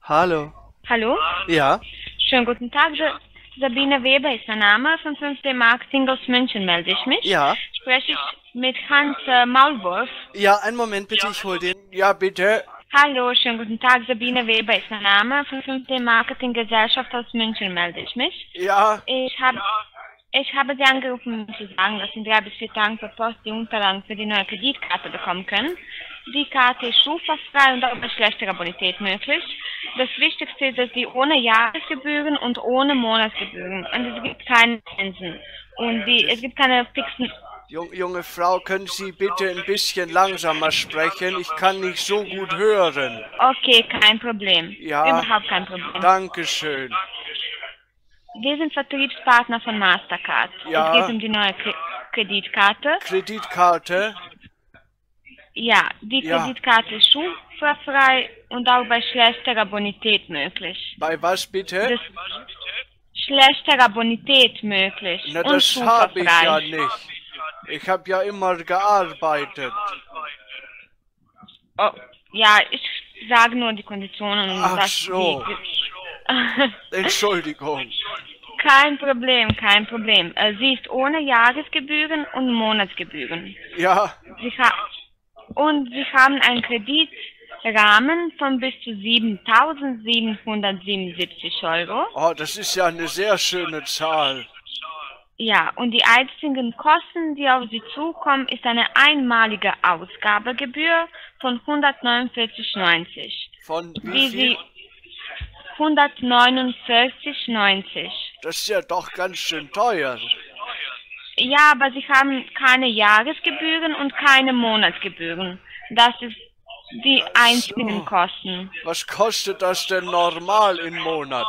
Hallo. Hallo? Ja, Schönen guten Tag. Sabine Weber ist mein Name. Von 5D Marketing aus München melde ich mich. ja. Spreche ich mit Hans Maulwurf. Ja, einen Moment bitte, ich hol den. Ja, bitte. Hallo, schönen guten Tag. Sabine Weber ist mein Name. Von 5D Marketing Gesellschaft aus München melde ich mich. Ja, Ich habe Sie angerufen, um zu sagen, dass Sie in 3 bis 4 Tagen per Post die Unterlagen für die neue Kreditkarte bekommen können. Die Karte ist schulfrei und auch bei schlechterer Bonität möglich. Das Wichtigste ist, dass sie ohne Jahresgebühren und ohne Monatsgebühren. Und es gibt keine Zinsen. Und es gibt keine fixen... junge Frau, können Sie bitte ein bisschen langsamer sprechen? Ich kann nicht so gut hören. Okay, kein Problem. Ja. Überhaupt kein Problem. Dankeschön. Wir sind Vertriebspartner von Mastercard. Ja. Es geht um die neue Kreditkarte. Kreditkarte? Ja, die Ja. Kreditkarte ist schulfrei und auch bei schlechterer Bonität möglich. Bei was bitte? Das schlechterer Bonität möglich. Na, und das habe ich ja schulfrei. nicht. Ich habe ja immer gearbeitet. Oh, ja, ich sage nur die Konditionen. Und Ach dass so. Entschuldigung. Kein Problem, kein Problem. Sie ist ohne Jahresgebühren und Monatsgebühren. Ja, Und Sie haben einen Kreditrahmen von bis zu 7.777 Euro. oh, das ist ja eine sehr schöne Zahl. Ja, und die einzigen Kosten, die auf Sie zukommen, ist eine einmalige Ausgabegebühr von 149,90. Von Die wie viel? Sie 149,90. Das ist ja doch ganz schön teuer. Ja, aber Sie haben keine Jahresgebühren und keine Monatsgebühren. Das ist die einzigen Kosten. Was kostet das denn normal im Monat?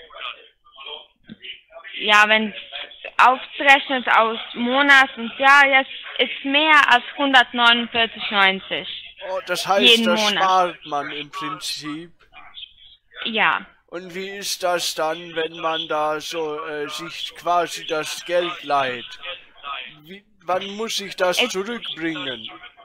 Ja, wenn aufgerechnet aus Monat und Jahr, jetzt ist mehr als 149,90. Oh, das heißt, Jeden das Monat. spart man im Prinzip. Ja. Und wie ist das dann, wenn man da so sich quasi das Geld leiht? Wann muss ich das zurückbringen?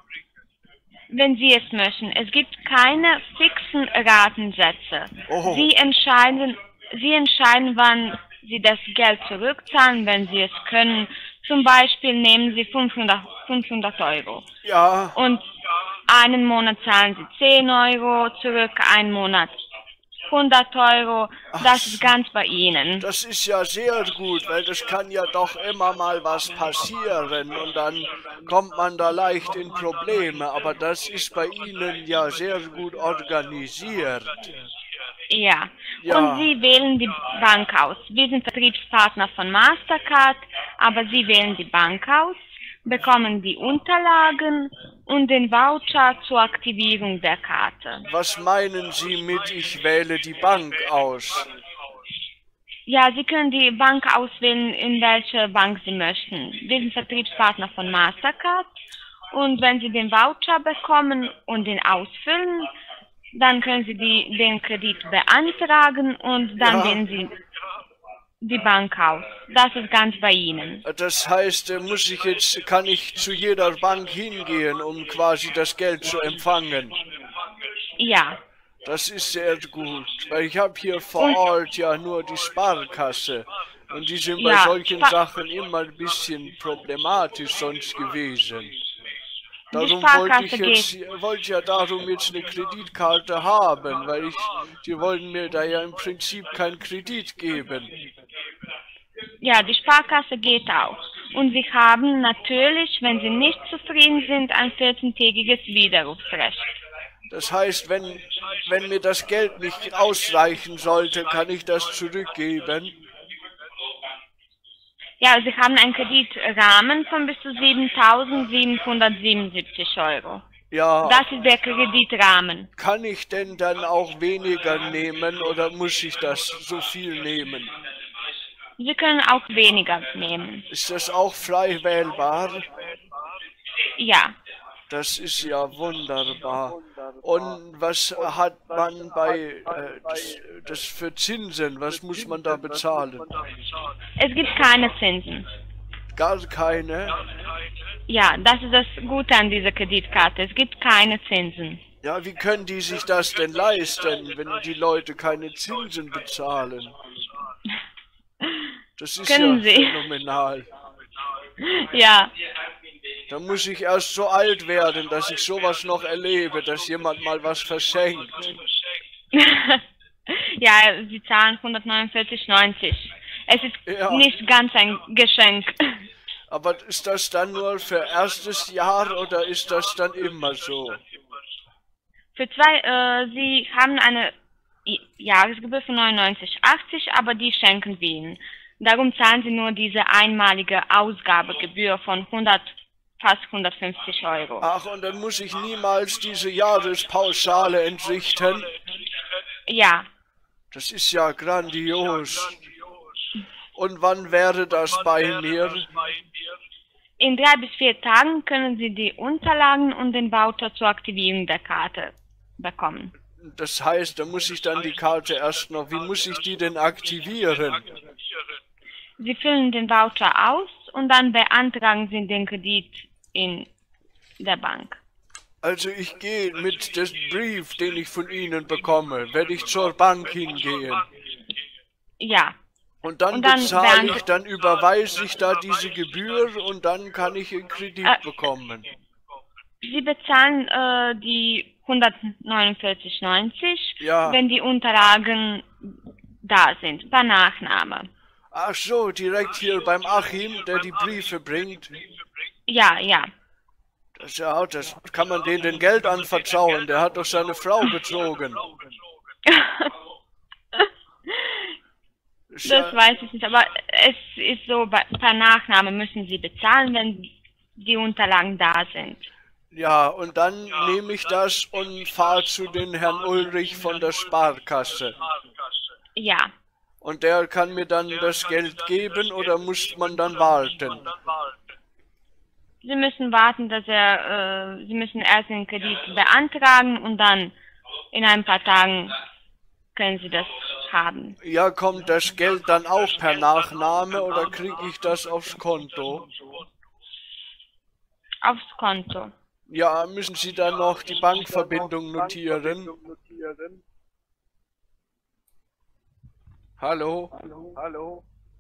Wenn Sie es möchten. Es gibt keine fixen Ratensätze. Oh. Sie entscheiden, wann Sie das Geld zurückzahlen, wenn Sie es können. Zum Beispiel nehmen Sie 500 Euro. Ja, Und einen Monat zahlen Sie 10 Euro zurück, einen Monat 100 Euro. Das ist ganz bei Ihnen. das ist ja sehr gut, weil das kann ja doch immer mal was passieren und dann kommt man da leicht in Probleme. Aber das ist bei Ihnen ja sehr gut organisiert. Ja. Ja. Und Sie wählen die Bank aus. Wir sind Vertriebspartner von Mastercard, aber Sie wählen die Bank aus, bekommen die Unterlagen und den Voucher zur Aktivierung der Karte. Was meinen Sie mit, ich wähle die Bank aus? Ja, Sie können die Bank auswählen, in welche Bank Sie möchten. Wir sind Vertriebspartner von Mastercard und wenn Sie den Voucher bekommen und den ausfüllen, dann können Sie den Kredit beantragen und dann Ja. wählen Sie die Bank aus. Das ist ganz bei Ihnen. Das heißt, kann ich zu jeder Bank hingehen, um quasi das Geld zu empfangen? Ja. Das ist sehr gut, weil ich habe hier vor Ort ja nur die Sparkasse und die sind bei Ja, solchen Sachen immer ein bisschen problematisch sonst gewesen. Darum wollte ich ja darum jetzt eine Kreditkarte haben, weil die wollen mir da ja im Prinzip keinen Kredit geben. Ja, die Sparkasse geht auch. Und Sie haben natürlich, wenn Sie nicht zufrieden sind, ein 14-tägiges Widerrufsrecht. Das heißt, wenn mir das Geld nicht ausreichen sollte, kann ich das zurückgeben. Ja, Sie haben einen Kreditrahmen von bis zu 7.777 Euro. Ja, Das ist der Kreditrahmen. kann ich denn dann auch weniger nehmen oder muss ich das so viel nehmen? Sie können auch weniger nehmen. Ist das auch frei wählbar? Ja. Das ist ja wunderbar. Und was hat man bei das für Zinsen? Was muss man da bezahlen? Es gibt keine Zinsen. Gar keine? Ja, das ist das Gute an dieser Kreditkarte. Es gibt keine Zinsen. Ja, wie können die sich das denn leisten, wenn die Leute keine Zinsen bezahlen? Das ist Können ja Sie. phänomenal. Ja. Da muss ich erst so alt werden, dass ich sowas noch erlebe, dass jemand mal was verschenkt. Ja, Sie zahlen 149,90. Es ist Ja. nicht ganz ein Geschenk. Aber ist das dann nur für erstes Jahr oder ist das dann immer so? Für Sie haben eine Jahresgebühr von 99,80, aber die schenken wir Ihnen. Darum zahlen Sie nur diese einmalige Ausgabegebühr von fast 150 Euro. Ach, und dann muss ich niemals diese Jahrespauschale entrichten? Ja. Das ist ja grandios. Und wann wäre das bei mir? In 3 bis 4 Tagen können Sie die Unterlagen und den Voucher zur Aktivierung der Karte bekommen. Das heißt, da muss ich dann die Karte erst noch... Wie muss ich die denn aktivieren? Sie füllen den Voucher aus und dann beantragen Sie den Kredit in der Bank. Also ich gehe mit dem Brief, den ich von Ihnen bekomme, werde ich zur Bank hingehen. Ja. Und dann bezahle ich, dann überweise ich da diese Gebühr und dann kann ich einen Kredit bekommen. Sie bezahlen die 149,90, ja, wenn die Unterlagen da sind, per Nachname. Ach so, direkt hier beim Achim, der die Briefe bringt. Ja, ja. Das kann man denen denn Geld anvertrauen, der hat doch seine Frau betrogen. Das weiß ich nicht, aber es ist so, per Nachname müssen Sie bezahlen, wenn die Unterlagen da sind. Ja, und dann nehme ich das und fahre zu den Herrn Ulrich von der Sparkasse. Ja. Und der kann mir dann das Geld geben oder muss man dann warten? Sie müssen warten, Sie müssen erst den Kredit beantragen und dann in ein paar Tagen können Sie das haben. Ja, kommt das Geld dann auch per Nachname oder kriege ich das aufs Konto? Aufs Konto. Ja, müssen Sie dann noch die Bankverbindung notieren? Hallo? Hallo?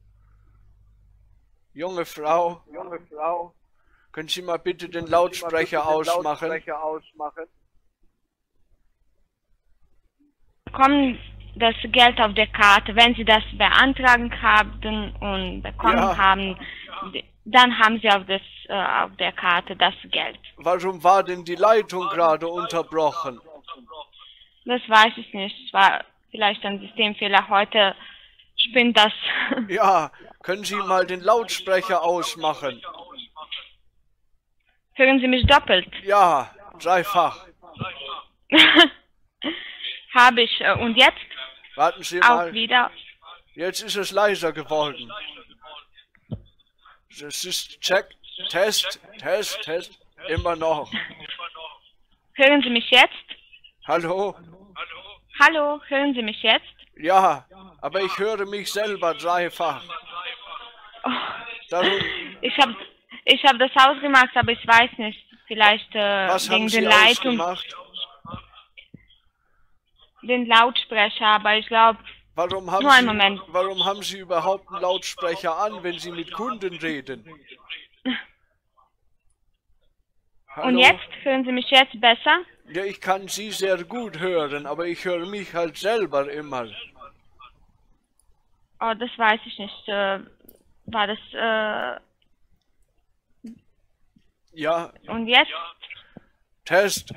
Junge Frau? Können Sie mal bitte den Lautsprecher ausmachen? Bekommen das Geld auf der Karte, wenn Sie das beantragen haben und bekommen haben, dann haben Sie auf der Karte das Geld. Warum war denn die Leitung gerade unterbrochen? Das weiß ich nicht. Es war vielleicht ein Systemfehler. Heute spinnt das. Ja, können Sie mal den Lautsprecher ausmachen? Hören Sie mich doppelt? Ja, dreifach. Habe ich. Und jetzt? Warten Sie mal. Auch wieder. Jetzt ist es leiser geworden. Das ist Check, Test, immer noch. Hören Sie mich jetzt? Hallo? Hallo, hören Sie mich jetzt? Ja, aber ich höre mich selber dreifach. Oh. Darum, ich hab das ausgemacht, aber ich weiß nicht. Vielleicht wegen der Leitung. Den Lautsprecher, aber ich glaube. Warum haben Sie überhaupt einen Lautsprecher an, wenn Sie mit Kunden reden? Hallo? Und jetzt? Hören Sie mich jetzt besser? Ja, ich kann Sie sehr gut hören, aber ich höre mich halt selber immer. Oh, das weiß ich nicht. War das, Ja. Und jetzt? Test.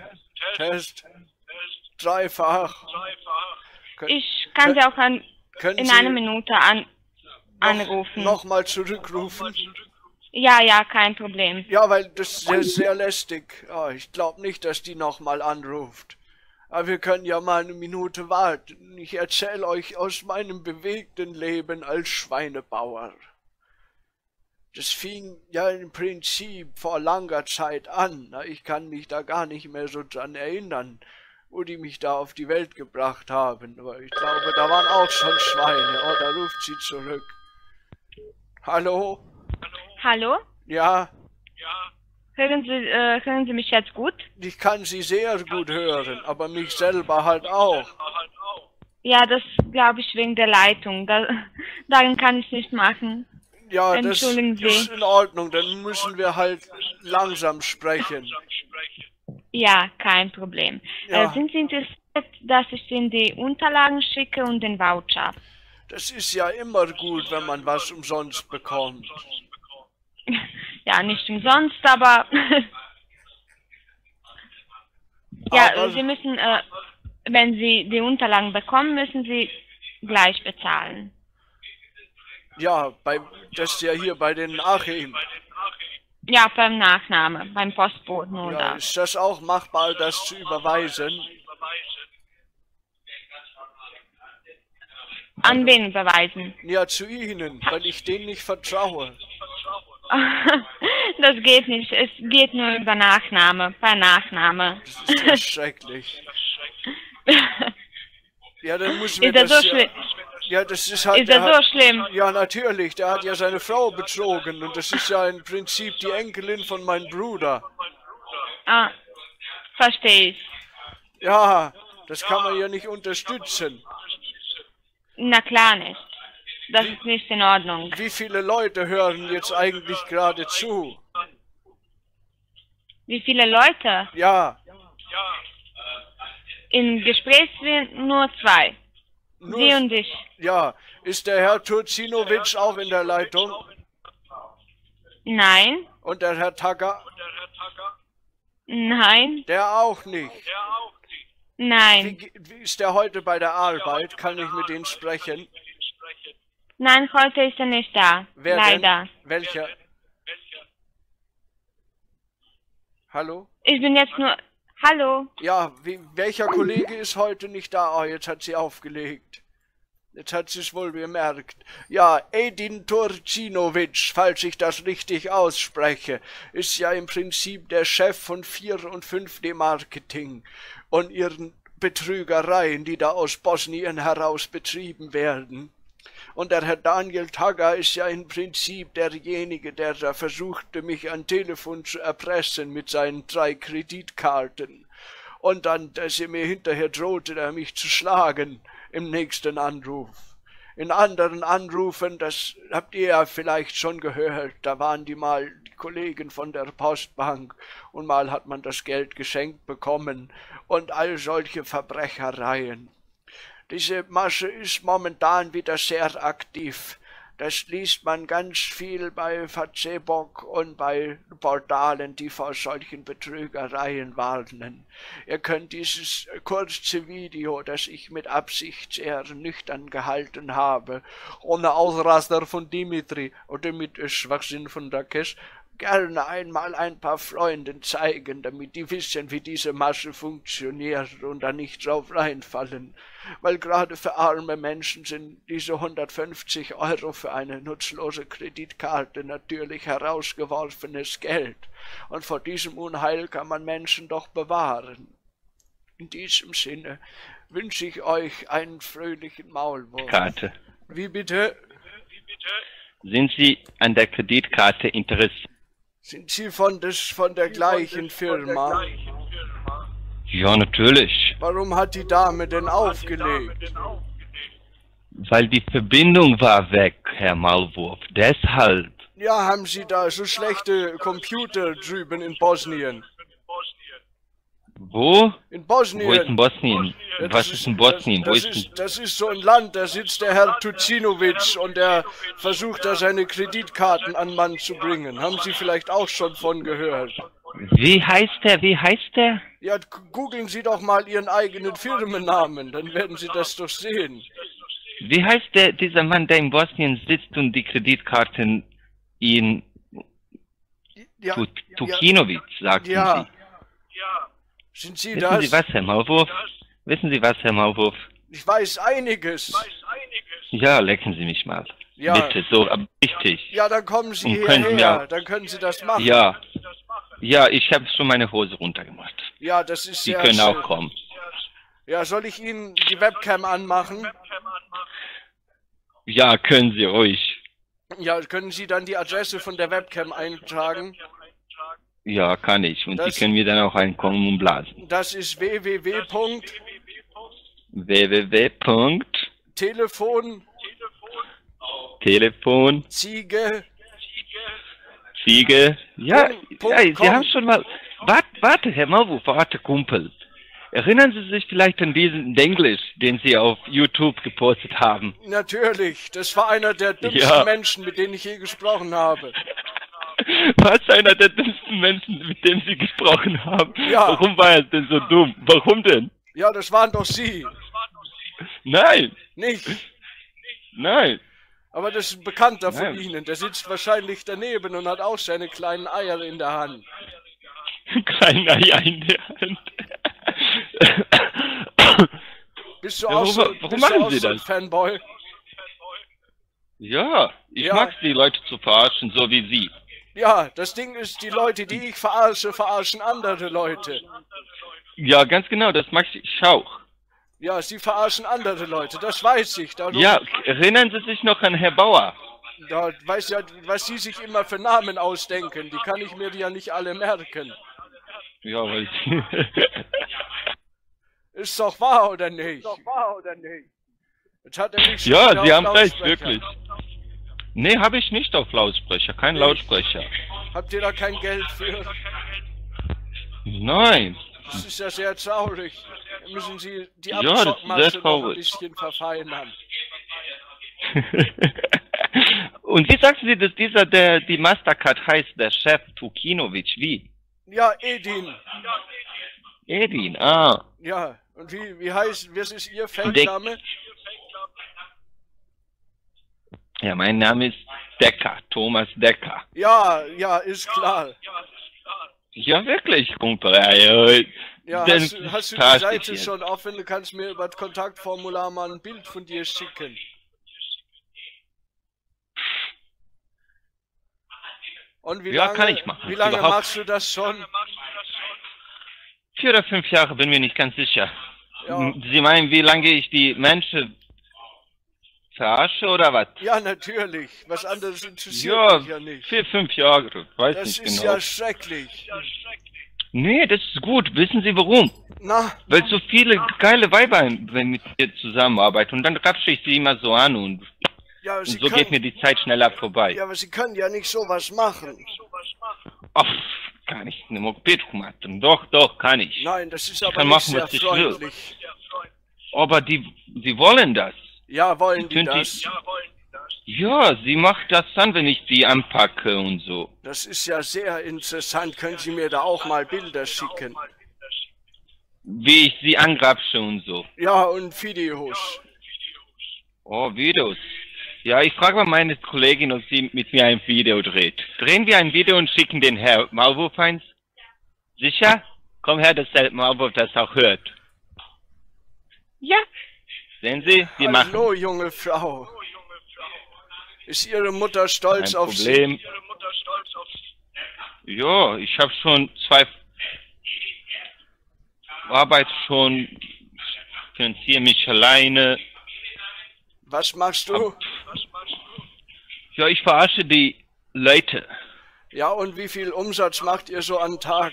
Dreifach. Ich kann Sie auch in einer Minute anrufen. Nochmal zurückrufen? Ja, kein Problem. Ja, weil das ist sehr lästig. Oh, ich glaube nicht, dass die nochmal anruft. Aber wir können ja mal eine Minute warten. Ich erzähle euch aus meinem bewegten Leben als Schweinebauer. Das fing ja im Prinzip vor langer Zeit an. Ich kann mich da gar nicht mehr so dran erinnern, wo die mich da auf die Welt gebracht haben. Aber ich glaube, da waren auch schon Schweine. Oh, da ruft sie zurück. Hallo? Hallo? Ja? Hören Sie mich jetzt gut? Ich kann Sie sehr gut hören, aber mich selber halt auch. Ja, das glaube ich wegen der Leitung. Daran kann ich nicht machen. Ja, das Entschuldigen Sie. ist in Ordnung, dann müssen wir halt langsam sprechen. Ja, kein Problem. Ja. Sind Sie interessiert, dass ich Ihnen die Unterlagen schicke und den Voucher? Das ist ja immer gut, wenn man was umsonst bekommt. Ja, nicht umsonst, aber... ja, Aber Sie müssen, wenn Sie die Unterlagen bekommen, müssen Sie gleich bezahlen. ja, das ist ja hier bei den Achim. Ja, beim Nachname, beim Postboten Ja, oder... ist das auch machbar, das zu überweisen? An wen überweisen? Ja, zu Ihnen, weil ich denen nicht vertraue. Das geht nicht. Es geht nur über Nachname, per Nachname. Das ist ja schrecklich. Ja, dann müssen wir Ist das das so ja... schlimm? Ja, das ist halt... Ist das so schlimm? Ja, natürlich, der hat ja seine Frau betrogen und das ist ja im Prinzip die Enkelin von meinem Bruder. Ah, verstehe ich. Ja, das kann man ja nicht unterstützen. Na klar nicht. Das ist nicht in Ordnung. Wie viele Leute hören jetzt eigentlich gerade zu? Wie viele Leute? Ja, Im Gespräch sind nur 2. nur, Sie und ich. ja, ist der Herr Turcinowitsch auch in der Leitung? Nein, Und der Herr Tagger? nein, Der auch nicht. nein. Wie ist der heute bei der Arbeit? Kann ich mit Ihnen sprechen? Nein, heute ist er nicht da. Wer Leider. denn? Welcher? Hallo? Ich bin jetzt nur... Hallo? Ja, welcher Kollege ist heute nicht da? Oh, jetzt hat sie aufgelegt. Jetzt hat sie es wohl bemerkt. Ja, Edin Turcinowitsch, falls ich das richtig ausspreche, ist ja im Prinzip der Chef von 4 und 5D Marketing und ihren Betrügereien, die da aus Bosnien heraus betrieben werden. Und der Herr Daniel Tagger ist ja im Prinzip derjenige, der da versuchte, mich am Telefon zu erpressen mit seinen 3 Kreditkarten. Und dann, dass er mir hinterher drohte, mich zu schlagen im nächsten Anruf. In anderen Anrufen, das habt ihr ja vielleicht schon gehört, da waren die Kollegen von der Postbank und mal hat man das Geld geschenkt bekommen und all solche Verbrechereien. Diese Masche ist momentan wieder sehr aktiv. Das liest man ganz viel bei Facebook und bei Portalen, die vor solchen Betrügereien warnen. Ihr könnt dieses kurze Video, das ich mit Absicht sehr nüchtern gehalten habe, ohne Ausraster von Dimitri oder mit Schwachsinn von Rakesh, gerne einmal ein paar Freunden zeigen, damit die wissen, wie diese Masche funktioniert und da nicht drauf reinfallen. Weil gerade für arme Menschen sind diese 150 € für eine nutzlose Kreditkarte natürlich herausgeworfenes Geld. Und vor diesem Unheil kann man Menschen doch bewahren. In diesem Sinne wünsche ich euch einen fröhlichen Maulwurf. Karte. Wie bitte? Sind Sie an der Kreditkarte interessiert? Sind Sie von der gleichen Firma? Ja, natürlich. Warum hat die Dame denn aufgelegt? Weil die Verbindung war weg, Herr Maulwurf. Deshalb. Ja, haben Sie da so schlechte Computer drüben in Bosnien? Wo? In Bosnien. Wo ist in Bosnien? Ja, Was ist in Bosnien? Das ist so ein Land, da sitzt der Herr Turcinowitsch und der versucht da seine Kreditkarten an Mann zu bringen. Haben Sie vielleicht auch schon von gehört? Wie heißt der? Wie heißt der? Ja, googeln Sie doch mal Ihren eigenen Firmennamen, dann werden Sie das doch sehen. Wie heißt dieser Mann, der in Bosnien sitzt und die Kreditkarten in Ja, Turcinowitsch, sagten ja. Sie? Sind Sie Wissen das? Sie was, Herr Maulwurf? Wissen Sie was, Herr Maulwurf? Ich weiß einiges. Ja, lecken Sie mich mal. Ja. Bitte, so, aber richtig. Ja, dann kommen Sie Und können Sie hierher, mir- dann können Sie das machen. Ja. Ja, ich habe schon meine Hose runtergemacht. Ja, das ist Sie sehr können schön. auch kommen. Ja, soll ich Ihnen die Webcam anmachen? Ja, können Sie ruhig. Ja, können Sie dann die Adresse von der Webcam eintragen? Ja, kann ich. Und Sie können mir dann auch einkommen und blasen. Das ist www. Telefon. Ziege. Ja, Sie haben schon mal... Warte, Herr Maulwurf, warte, Kumpel. Erinnern Sie sich vielleicht an diesen Denglisch, den Sie auf YouTube gepostet haben? Natürlich, das war einer der dümmsten Menschen, mit denen ich je gesprochen habe. Was, einer der dümmsten Menschen, mit dem Sie gesprochen haben? Ja. Warum war er denn so dumm? Warum denn? Ja, das waren doch Sie. Nein. Nicht? Nein. Aber das ist ein Bekannter von Ihnen, der sitzt wahrscheinlich daneben und hat auch seine kleinen Eier in der Hand. Kleine Eier in der Hand. Bist du auch so ein Fanboy? Ja, ich mag die Leute zu verarschen, so wie Sie. Ja, das Ding ist, die Leute, die ich verarsche, verarschen andere Leute. Ja, ganz genau, das mag ich auch. Ja, Sie verarschen andere Leute, das weiß ich. Darum ja, erinnern Sie sich noch an Herr Bauer? Ja, weiß ja, was Sie sich immer für Namen ausdenken, die kann ich mir ja nicht alle merken. Ja, weil Ist doch wahr, oder nicht? Jetzt hat er nicht ja, Sie haben recht, wirklich. Nee, habe ich nicht auf Lautsprecher, kein Lautsprecher. Habt ihr da kein Geld für? Nein. Das ist ja sehr traurig. Da müssen Sie die Abzockmasche noch ein bisschen verfeinern. Und wie sagst du, dass die Mastercard heißt, der Chef Tukinovic, wie? Ja, Edin. Edin, ah. Ja, und was ist Ihr Feldname? Ja, mein Name ist Decker, Thomas Decker. Ja, ist klar. Ja, wirklich, Kumpel. Ja, hast du die Seite schon offen? Du kannst mir über das Kontaktformular mal ein Bild von dir schicken. Und wie lange machst du das schon? 4 oder 5 Jahre, bin mir nicht ganz sicher. Ja. Sie meinen, wie lange ich die Menschen verarsche oder was? Ja, natürlich. Was anderes interessiert mich ja nicht. 4, 5 Jahre, weiß nicht genau. Das ist ja schrecklich. Nee, das ist gut. Wissen Sie warum? Na? Weil so viele geile Weiber mit mir zusammenarbeiten und dann rapsche ich sie immer so an und so geht mir die Zeit schneller vorbei. Ja, aber Sie können ja nicht sowas machen. Ach, kann ich eine Moped machen. Doch, kann ich. Nein, das ist aber kann nicht machen, sehr was ich freundlich. Will. Aber die wollen das. Ja, wollen die das? Ja, sie macht das dann, wenn ich sie anpacke und so. Das ist ja sehr interessant. Können Sie mir da auch mal Bilder schicken? Wie ich sie angrapsche und so. Ja, und Videos. Oh, Videos. Ja, ich frage mal meine Kollegin, ob sie mit mir ein Video dreht. Drehen wir ein Video und schicken den Herr Maulwurf eins? Sicher? Komm her, dass der Maulwurf das auch hört. Ja. Sehen Sie, wir machen. Hallo, junge Frau. Ist Ihre Mutter stolz auf Sie? Ja, ich habe schon 2 Arbeit schon, finanziere mich alleine. Was machst du? Ja, ich verarsche die Leute. Ja, und wie viel Umsatz macht ihr so am Tag?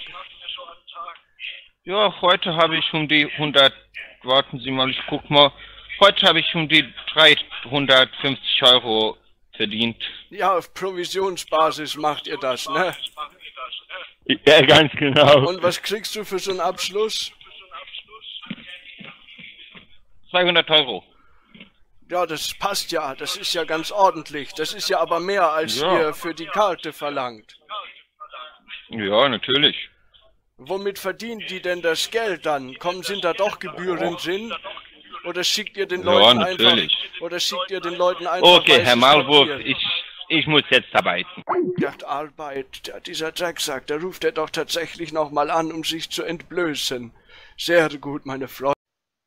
Ja, heute habe ich um die 100, warten Sie mal, ich guck mal. Heute habe ich um die 350 Euro verdient. Ja, auf Provisionsbasis macht ihr das, ne? Ja, ganz genau. Und was kriegst du für so einen Abschluss? 200 Euro. Ja, das passt ja. Das ist ja ganz ordentlich. Das ist ja aber mehr, als ihr für die Karte verlangt. Ja, natürlich. Womit verdient die denn das Geld dann? Sind da doch Gebühren drin? Oder schickt ihr den Leuten einfach... Oder schickt ihr den Leuten einfach... Okay, Herr Maulwurf, ich muss jetzt arbeiten. Ja, Arbeit. Dieser Drecksack, da ruft er doch tatsächlich nochmal an, um sich zu entblößen. Sehr gut, meine Freunde.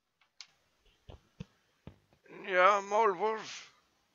Ja, Maulwurf.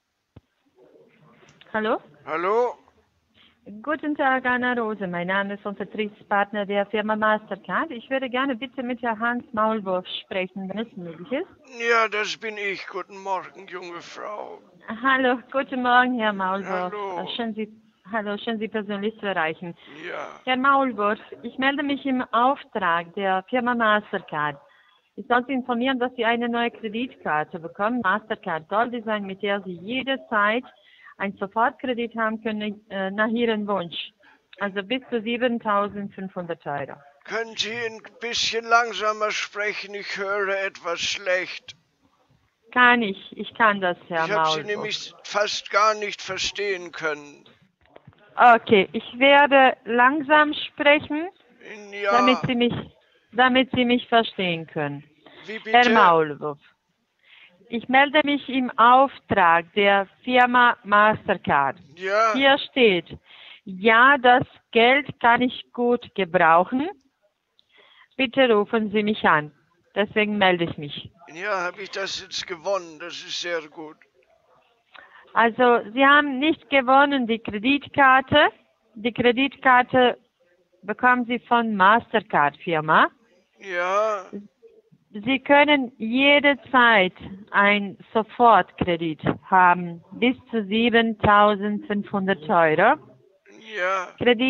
Hallo? Hallo? Guten Tag, Anna Rose. Mein Name ist und Vertriebspartner der Firma Mastercard. Ich würde gerne bitte mit Herrn Hans Maulwurf sprechen, wenn es möglich ist. Ja, das bin ich. Guten Morgen, junge Frau. Hallo, guten Morgen, Herr Maulwurf. Hallo. Schön, Hallo, schön Sie persönlich zu erreichen. Ja. Herr Maulwurf, ich melde mich im Auftrag der Firma Mastercard. Ich soll Sie informieren, dass Sie eine neue Kreditkarte bekommen, Mastercard Gold Design, mit der Sie jederzeit einen Sofortkredit haben können nach Ihrem Wunsch. Also bis zu 7.500 Euro. Können Sie ein bisschen langsamer sprechen? Ich höre etwas schlecht. Ich kann das, Herr Ich habe Sie Maulwurf. nämlich fast gar nicht verstehen können. Okay, ich werde langsam sprechen, Ja. damit Sie mich verstehen können. Wie bitte? Herr Maulwurf, ich melde mich im Auftrag der Firma Mastercard. Ja. Hier steht, ja, das Geld kann ich gut gebrauchen. Bitte rufen Sie mich an. Deswegen melde ich mich. Ja, habe ich das jetzt gewonnen. Das ist sehr gut. Also, Sie haben nicht gewonnen die Kreditkarte. Die Kreditkarte bekommen Sie von Mastercard-Firma. Ja. Sie können jederzeit einen Sofortkredit haben, bis zu 7.500 Euro. Ja.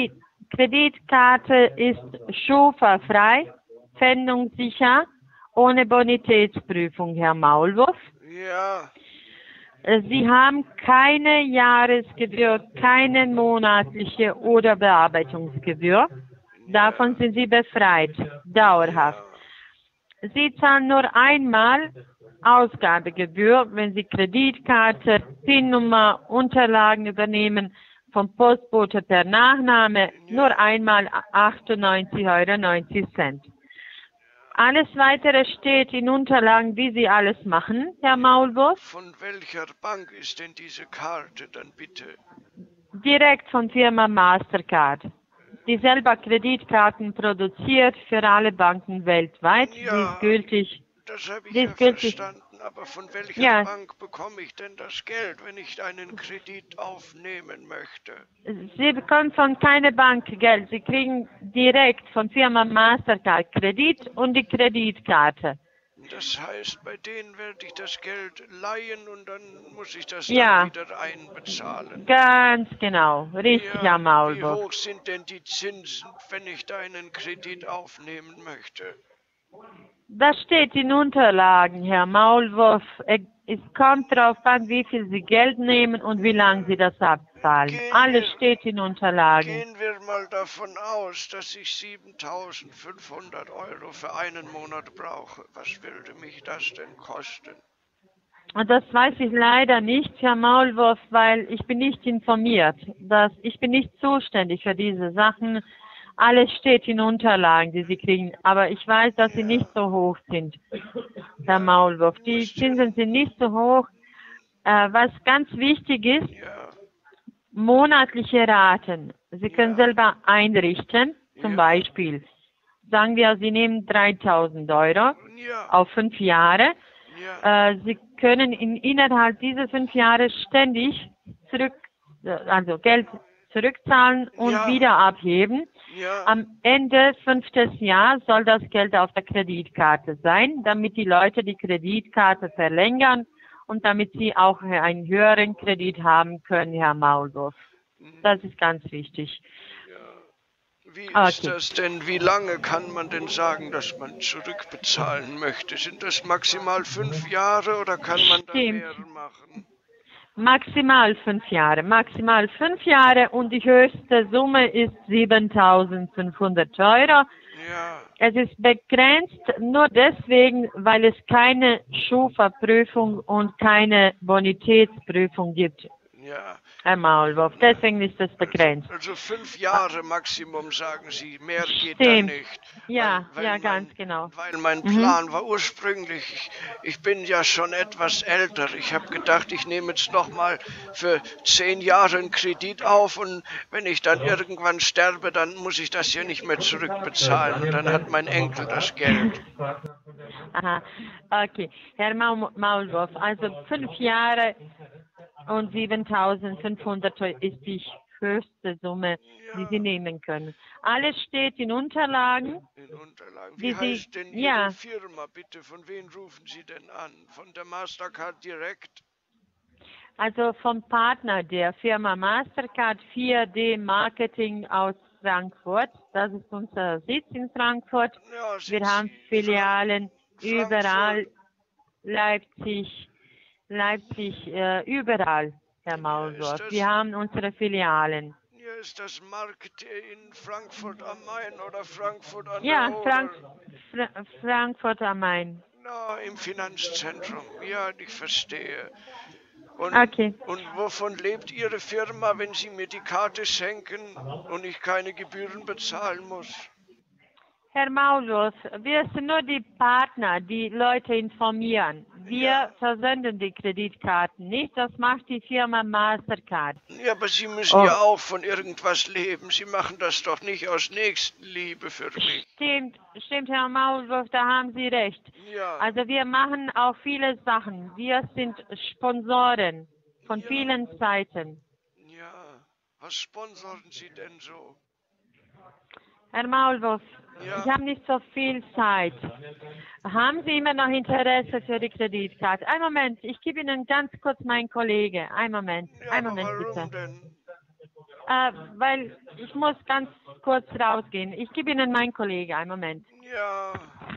Kreditkarte ist Schufa-frei, pfändungssicher, ohne Bonitätsprüfung, Herr Maulwurf. Ja. Sie haben keine Jahresgebühr, keine monatliche oder Bearbeitungsgebühr. Davon sind Sie befreit, dauerhaft. Sie zahlen nur einmal Ausgabegebühr, wenn Sie Kreditkarte, PIN-Nummer, Unterlagen übernehmen, vom Postbote per Nachname, nur einmal 98,90 €. Alles Weitere steht in Unterlagen, wie Sie alles machen, Herr Maulwurf. Von welcher Bank ist denn diese Karte dann bitte? Direkt von Firma Mastercard, die selber Kreditkarten produziert für alle Banken weltweit. Ja, die ist gültig. Das habe ich die ja ist gültig. verstanden, aber von welcher Ja. Bank bekomme ich denn das Geld, wenn ich einen Kredit aufnehmen möchte? Sie bekommen von keiner Bank Geld. Sie kriegen direkt von Firma Mastercard Kredit und die Kreditkarte. Das heißt, bei denen werde ich das Geld leihen und dann muss ich das Ja. dann wieder einbezahlen. Ganz genau, richtig, Herr Wie Maulwurf. hoch sind denn die Zinsen, wenn ich da einen Kredit aufnehmen möchte? Das steht in Unterlagen, Herr Maulwurf. Es kommt darauf an, wie viel Sie Geld nehmen und wie lange Sie das abzahlen. Alles steht in Unterlagen. Gehen wir mal davon aus, dass ich 7.500 € für einen Monat brauche. Was würde mich das denn kosten? Und das weiß ich leider nicht, Herr Maulwurf, weil ich bin nicht informiert. Ich bin nicht zuständig für diese Sachen. Alles steht in Unterlagen, die Sie kriegen. Aber ich weiß, dass sie nicht so hoch sind, Herr Maulwurf. Die Zinsen sind nicht so hoch. Was ganz wichtig ist, monatliche Raten. Sie können selber einrichten, zum Beispiel. Sagen wir, Sie nehmen 3.000 € auf 5 Jahre. Sie können innerhalb dieser 5 Jahre ständig Geld zurückzahlen und wieder abheben. Am Ende 5. Jahr soll das Geld auf der Kreditkarte sein, damit die Leute die Kreditkarte verlängern und damit sie auch einen höheren Kredit haben können, Herr Maulwurf. Das ist ganz wichtig. Wie ist das denn? Wie lange kann man denn sagen, dass man zurückbezahlen möchte? Sind das maximal 5 Jahre oder kann man da mehr machen? Maximal 5 Jahre. Maximal 5 Jahre und die höchste Summe ist 7.500 €. Es ist begrenzt nur deswegen, weil es keine Schufa-Prüfung und keine Bonitätsprüfung gibt. Herr Maulwurf, deswegen ist es begrenzt. Also 5 Jahre Maximum, sagen Sie, mehr geht da nicht. Ganz genau. Weil mein Plan war ursprünglich, ich bin ja schon etwas älter, ich habe gedacht, ich nehme jetzt nochmal für 10 Jahre einen Kredit auf und wenn ich dann irgendwann sterbe, dann muss ich das ja nicht mehr zurückbezahlen und dann hat mein Enkel das Geld. Aha, okay. Herr Maulwurf, also 5 Jahre und 7.500 € ist die höchste Summe, die Sie nehmen können. Alles steht in Unterlagen. Wie heißt denn Ihre Firma, bitte? Von wem rufen Sie denn an? Von der Mastercard direkt? Also vom Partner der Firma Mastercard 4D Marketing aus Frankfurt. Das ist unser Sitz in Frankfurt. Ja, Wir haben Filialen überall, Leipzig, überall, Herr Maulwurf. Wir haben unsere Filialen. Ja, ist das Markt in Frankfurt am Main oder Frankfurt an der Ja, Oder? Frankfurt am Main. Na, im Finanzzentrum. Ja, ich verstehe. Und, Okay. und wovon lebt Ihre Firma, wenn Sie mir die Karte schenken und ich keine Gebühren bezahlen muss? Herr Maulwurf, wir sind nur die Partner, die Leute informieren. Wir versenden die Kreditkarten nicht, das macht die Firma Mastercard. Ja, aber Sie müssen ja auch von irgendwas leben. Sie machen das doch nicht aus Nächstenliebe für mich. Stimmt, Herr Maulwurf, da haben Sie recht. Ja. Also wir machen auch viele Sachen. Wir sind Sponsoren von vielen Seiten. Ja, was sponsoren Sie denn so? Herr Maulwurf, ich habe nicht so viel Zeit. Haben Sie immer noch Interesse für die Kreditkarte? Einen Moment, ich gebe Ihnen ganz kurz meinen Kollegen. Einen Moment, Warum bitte. denn? Weil ich muss ganz kurz rausgehen. Ich gebe Ihnen meinen Kollegen. Einen Moment. Ja,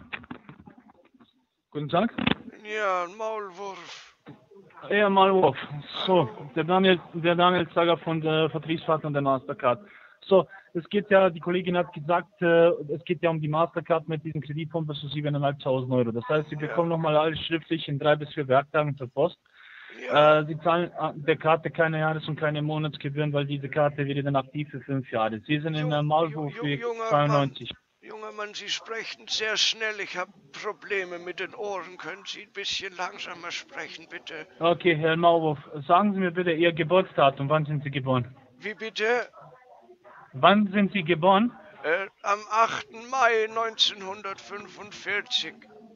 Guten Tag. ja, Maulwurf. Ja, Maulwurf. So, der Daniel Zager von der Vertriebspartner der Mastercard. So, es geht ja, die Kollegin hat gesagt, es geht ja um die Mastercard mit diesem Kreditfonds bis zu 7.500 Euro. Das heißt, Sie bekommen nochmal alles schriftlich in 3 bis 4 Werktagen zur Post. Ja. Sie zahlen der Karte keine Jahres- und keine Monatsgebühren, weil diese Karte wäre dann aktiv für 5 Jahre. Sie sind in der Maulwurfweg 92. Junger Mann, Sie sprechen sehr schnell. Ich habe Probleme mit den Ohren. Können Sie ein bisschen langsamer sprechen, bitte? Okay, Herr Maulwurf, sagen Sie mir bitte Ihr Geburtsdatum. Wann sind Sie geboren? Wie bitte? Wann sind Sie geboren? Am 8. Mai 1945.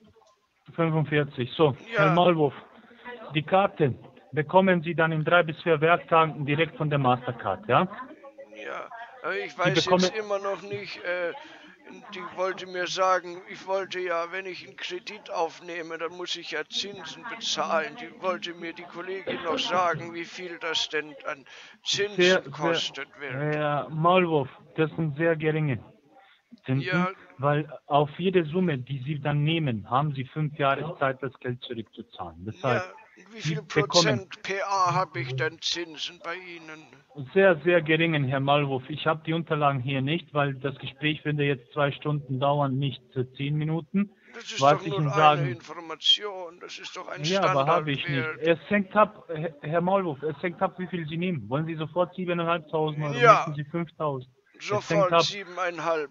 45. So, Ja. Herr Maulwurf, die Karte bekommen Sie dann in 3 bis 4 Werktagen direkt von der Mastercard, ja? Ja, ich weiß jetzt immer noch nicht, die wollte mir sagen, ich wollte ja, wenn ich einen Kredit aufnehme, dann muss ich ja Zinsen bezahlen. Die wollte mir die Kollegin noch sagen, wie viel das denn an Zinsen kostet wird. Herr Maulwurf, das sind sehr geringe Zinsen, Ja. weil auf jede Summe, die Sie dann nehmen, haben Sie 5 Jahre Zeit, das Geld zurückzuzahlen. Das heißt, Ja, wie viel Sie bekommen Prozent PA habe ich denn Zinsen bei Ihnen? sehr, sehr geringen, Herr Maulwurf. Ich habe die Unterlagen hier nicht, weil das Gespräch würde jetzt 2 Stunden dauern, nicht 10 Minuten. Das ist Was doch ich nur Ihnen eine sagen, Information, das ist doch ein ja, aber habe ich nicht. Standardwert. Es hängt ab, Herr Maulwurf, es hängt ab, wie viel Sie nehmen. Wollen Sie sofort 7.500 Euro? Ja. Möchten Sie 5.000? Sofort ab. 7,5.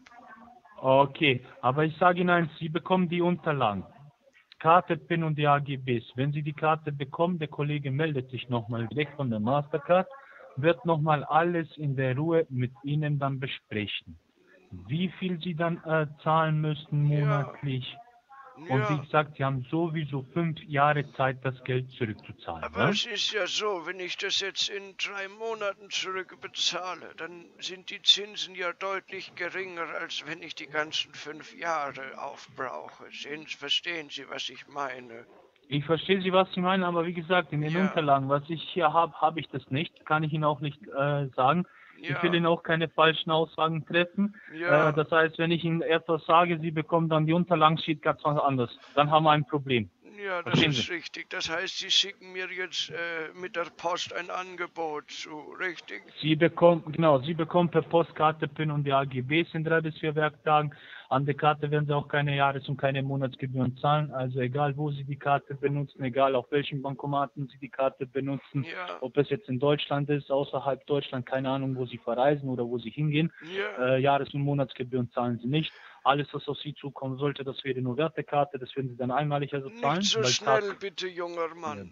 Okay, aber ich sage Ihnen eins, Sie bekommen die Unterlagen. Karte, PIN und die AGBs. Wenn Sie die Karte bekommen, der Kollege meldet sich nochmal direkt von der Mastercard, wird nochmal alles in der Ruhe mit Ihnen dann besprechen. Wie viel Sie dann zahlen müssen monatlich. Und wie gesagt, Sie haben sowieso 5 Jahre Zeit, das Geld zurückzuzahlen. Aber Ne? es ist ja so, wenn ich das jetzt in 3 Monaten zurückbezahle, dann sind die Zinsen ja deutlich geringer, als wenn ich die ganzen 5 Jahre aufbrauche. Verstehen Sie, was ich meine? Ich verstehe Sie, was Sie meinen, aber wie gesagt, in den Unterlagen, was ich hier habe, habe ich das nicht. Kann ich Ihnen auch nicht sagen. Ja. Ich will Ihnen auch keine falschen Aussagen treffen. Ja. Das heißt, wenn ich Ihnen etwas sage, Sie bekommen dann die Unterlagen, steht ganz was anderes. Dann haben wir ein Problem. Ja, das Verstehen ist Sie? richtig. Das heißt, Sie schicken mir jetzt mit der Post ein Angebot zu, richtig? Sie bekommen per Postkarte PIN und die AGBs in 3 bis 4 Werktagen. An der Karte werden Sie auch keine Jahres- und keine Monatsgebühren zahlen. Also egal, wo Sie die Karte benutzen, egal auf welchen Bankomaten Sie die Karte benutzen, ob es jetzt in Deutschland ist, außerhalb Deutschland, keine Ahnung, wo Sie verreisen oder wo Sie hingehen. Jahres- und Monatsgebühren zahlen Sie nicht. Alles, was auf Sie zukommen sollte, das wäre nur Wertekarte, das werden Sie dann einmalig also zahlen. Nicht so schnell, bitte, junger Mann.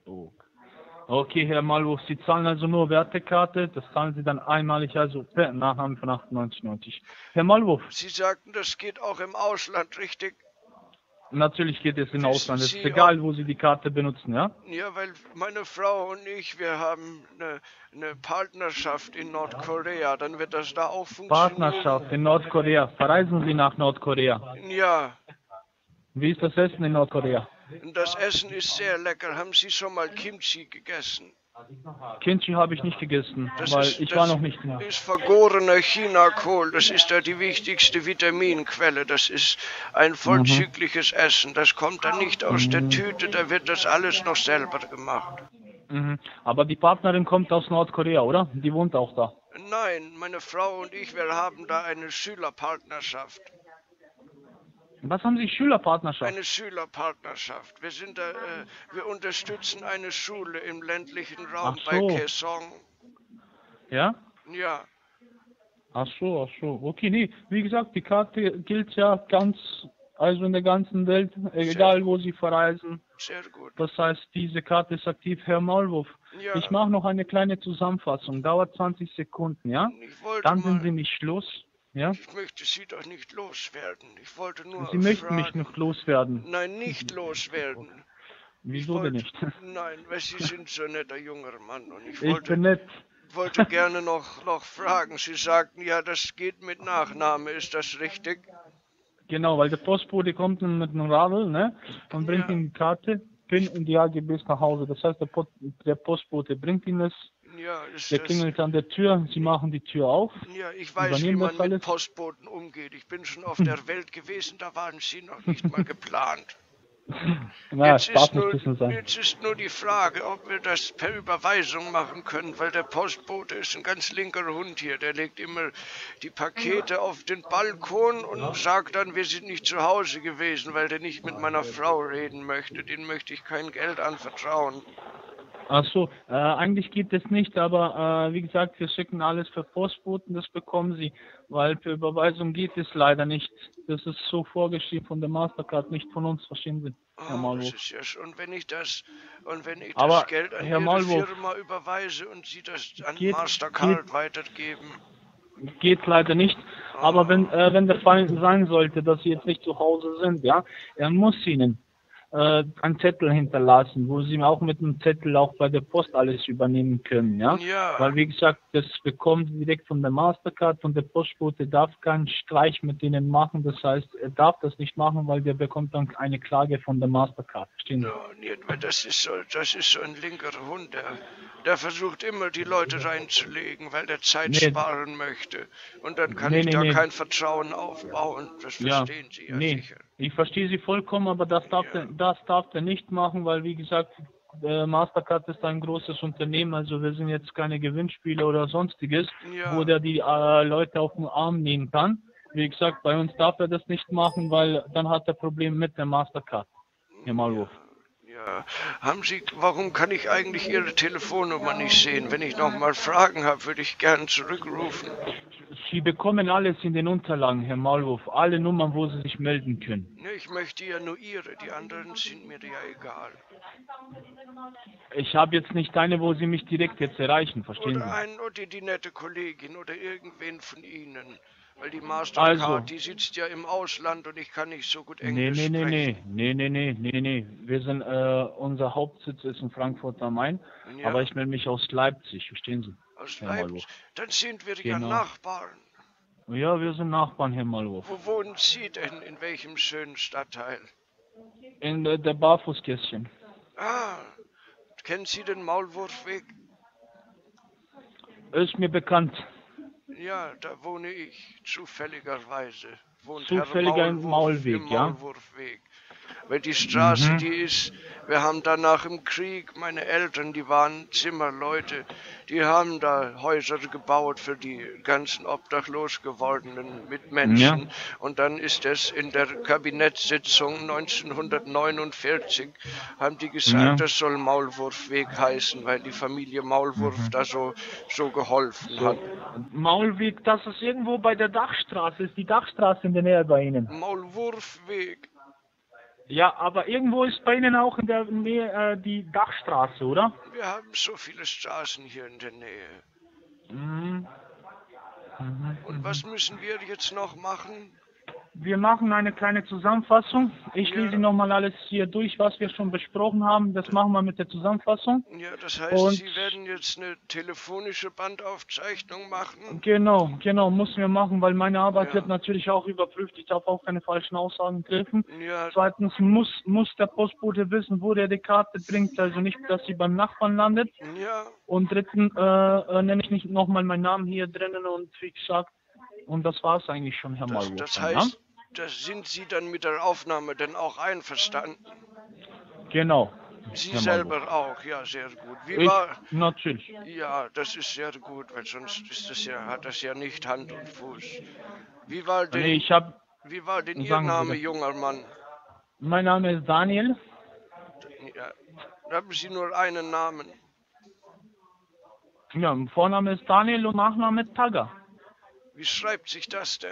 Okay, Herr Maulwurf, Sie zahlen also nur Wertekarte, das zahlen Sie dann einmalig, also per Nachname von 98,90. Herr Maulwurf. Sie sagten, das geht auch im Ausland, richtig? Natürlich geht es in Ausland, es ist egal, wo Sie die Karte benutzen, ja? Ja, weil meine Frau und ich, wir haben eine Partnerschaft in Nordkorea, dann wird das da auch funktionieren. Partnerschaft in Nordkorea, verreisen Sie nach Nordkorea? Ja. Wie ist das Essen in Nordkorea? Und das Essen ist sehr lecker. Haben Sie schon mal Kimchi gegessen? Kimchi habe ich nicht gegessen, weil ich war noch nicht da. Das ist vergorener Chinakohl. Das ist da die wichtigste Vitaminquelle. Das ist ein vollzügliches Essen. Das kommt dann nicht aus der Tüte, da wird das alles noch selber gemacht. Aber die Partnerin kommt aus Nordkorea, oder? Die wohnt auch da. Nein, meine Frau und ich, wir haben da eine Schülerpartnerschaft. Was haben Sie, Schülerpartnerschaft? Eine Schülerpartnerschaft. Wir sind da, wir unterstützen eine Schule im ländlichen Raum bei Kaesong. Ja? Ja. Ach so. Okay, nee, wie gesagt, die Karte gilt ja also in der ganzen Welt, egal wo Sie verreisen. Sehr gut. Das heißt, diese Karte ist aktiv, Herr Maulwurf. Ja. Ich mache noch eine kleine Zusammenfassung, dauert 20 Sekunden, ja? Dann sind Sie nicht los. Ja? Ich möchte Sie doch nicht loswerden. Ich wollte nur Sie möchten mich noch loswerden? Nein, nicht loswerden. Wieso denn nicht? Nein, weil Sie sind so ein netter junger Mann. Und ich bin nett. wollte gerne noch fragen. Sie sagten, ja, das geht mit Nachname. Ist das richtig? Genau, weil der Postbote kommt dann mit einem Radl, ne? Und bringt Ihnen die Karte, PIN und die AGBs nach Hause. Das heißt, der Postbote bringt Ihnen das. Ja, der klingelt an der Tür, Sie machen die Tür auf. Ja, ich weiß, wie man mit Postboten umgeht. Ich bin schon auf der Welt gewesen, da waren Sie noch nicht mal geplant. Jetzt ist nur die Frage, ob wir das per Überweisung machen können, weil der Postbote ist ein ganz linker Hund hier. Der legt immer die Pakete auf den Balkon und sagt dann, wir sind nicht zu Hause gewesen, weil der nicht mit meiner Frau reden möchte. Den möchte ich kein Geld anvertrauen. Ach so, eigentlich geht es nicht, aber wie gesagt, wir schicken alles für Postboten, das bekommen Sie, weil für Überweisung geht es leider nicht. Das ist so vorgeschrieben von der Mastercard, nicht von uns, verstehen Sie, Herr Maulwurf. Das ist ja, und wenn ich das Geld an Herr Ihre Firma überweise und Sie das an Mastercard weitergeben? Geht leider nicht, aber wenn der Fall sein sollte, dass Sie jetzt nicht zu Hause sind, ja, dann muss Ihnen einen Zettel hinterlassen, wo Sie auch mit dem Zettel auch bei der Post alles übernehmen können, ja? Weil, wie gesagt, das bekommen Sie direkt von der Mastercard und der Postbote darf keinen Streich mit denen machen, das heißt, er darf das nicht machen, weil der bekommt dann eine Klage von der Mastercard, verstehen Sie? Ja, weil das ist so ein linker Hund, der versucht immer, die Leute reinzulegen, weil der Zeit sparen möchte. Und dann kann ich da kein Vertrauen aufbauen, das verstehen Sie ja sicher. Ich verstehe Sie vollkommen, aber das darf der nicht machen, weil, wie gesagt, Mastercard ist ein großes Unternehmen, also wir sind jetzt keine Gewinnspiele oder sonstiges, wo der die Leute auf den Arm nehmen kann. Wie gesagt, bei uns darf er das nicht machen, weil dann hat er Probleme mit der Mastercard, Herr Maulwurf. Ja, warum kann ich eigentlich Ihre Telefonnummer nicht sehen? Wenn ich nochmal Fragen habe, würde ich gern zurückrufen. Sie bekommen alles in den Unterlagen, Herr Maulwurf, alle Nummern, wo Sie sich melden können. Ne, ich möchte ja nur Ihre, die anderen sind mir ja egal. Ich habe jetzt nicht eine, wo Sie mich direkt jetzt erreichen, verstehen Sie? Oder die nette Kollegin oder irgendwen von Ihnen. Weil die Mastercard, die sitzt ja im Ausland und ich kann nicht so gut Englisch sprechen. Nee. Wir sind, unser Hauptsitz ist in Frankfurt am Main, aber ich melde mich aus Leipzig, verstehen Sie? Aus Leipzig? Dann sind wir ja Nachbarn. Ja, wir sind Nachbarn, Herr Maulwurf. Wo wohnen Sie denn? In welchem schönen Stadtteil? In der Barfußkästchen. Kennen Sie den Maulwurfweg? Ist mir bekannt. Ja, da wohne ich, zufälligerweise. Zufälliger Maulweg, ja? Maulwurfweg. Weil die Straße, wir haben da nach dem Krieg, meine Eltern, die waren Zimmerleute, die haben da Häuser gebaut für die ganzen obdachlos gewordenen Mitmenschen. Ja. Und dann ist es in der Kabinettssitzung 1949, haben die gesagt, das soll Maulwurfweg heißen, weil die Familie Maulwurf da so geholfen hat. Maulweg, das ist irgendwo bei der Dachstraße, ist die Dachstraße in der Nähe bei Ihnen? Maulwurfweg. Ja, aber irgendwo ist bei Ihnen auch in der Nähe die Dachstraße, oder? Wir haben so viele Straßen hier in der Nähe. Und was müssen wir jetzt noch machen? Wir machen eine kleine Zusammenfassung. Ich lese nochmal alles hier durch, was wir schon besprochen haben. Das machen wir mit der Zusammenfassung. Ja, das heißt, Sie werden jetzt eine telefonische Bandaufzeichnung machen? Genau, müssen wir machen, weil meine Arbeit wird natürlich auch überprüft. Ich darf auch keine falschen Aussagen treffen. Ja. Zweitens muss der Postbote wissen, wo der die Karte bringt, also nicht, dass sie beim Nachbarn landet. Ja. Und drittens nenne ich nicht nochmal meinen Namen hier drinnen und wie gesagt, und das war es eigentlich schon, Herr Malwurf. Das heißt, da sind Sie dann mit der Aufnahme dann auch einverstanden? Genau. Sie selber auch, ja, sehr gut. Natürlich. Ja, das ist sehr gut, weil sonst ist das ja, hat das ja nicht Hand und Fuß. Wie war denn Ihr Name, junger Mann? Mein Name ist Daniel. Ja. Haben Sie nur einen Namen? Ja, Vorname ist Daniel und Nachname ist Tager. Wie schreibt sich das denn?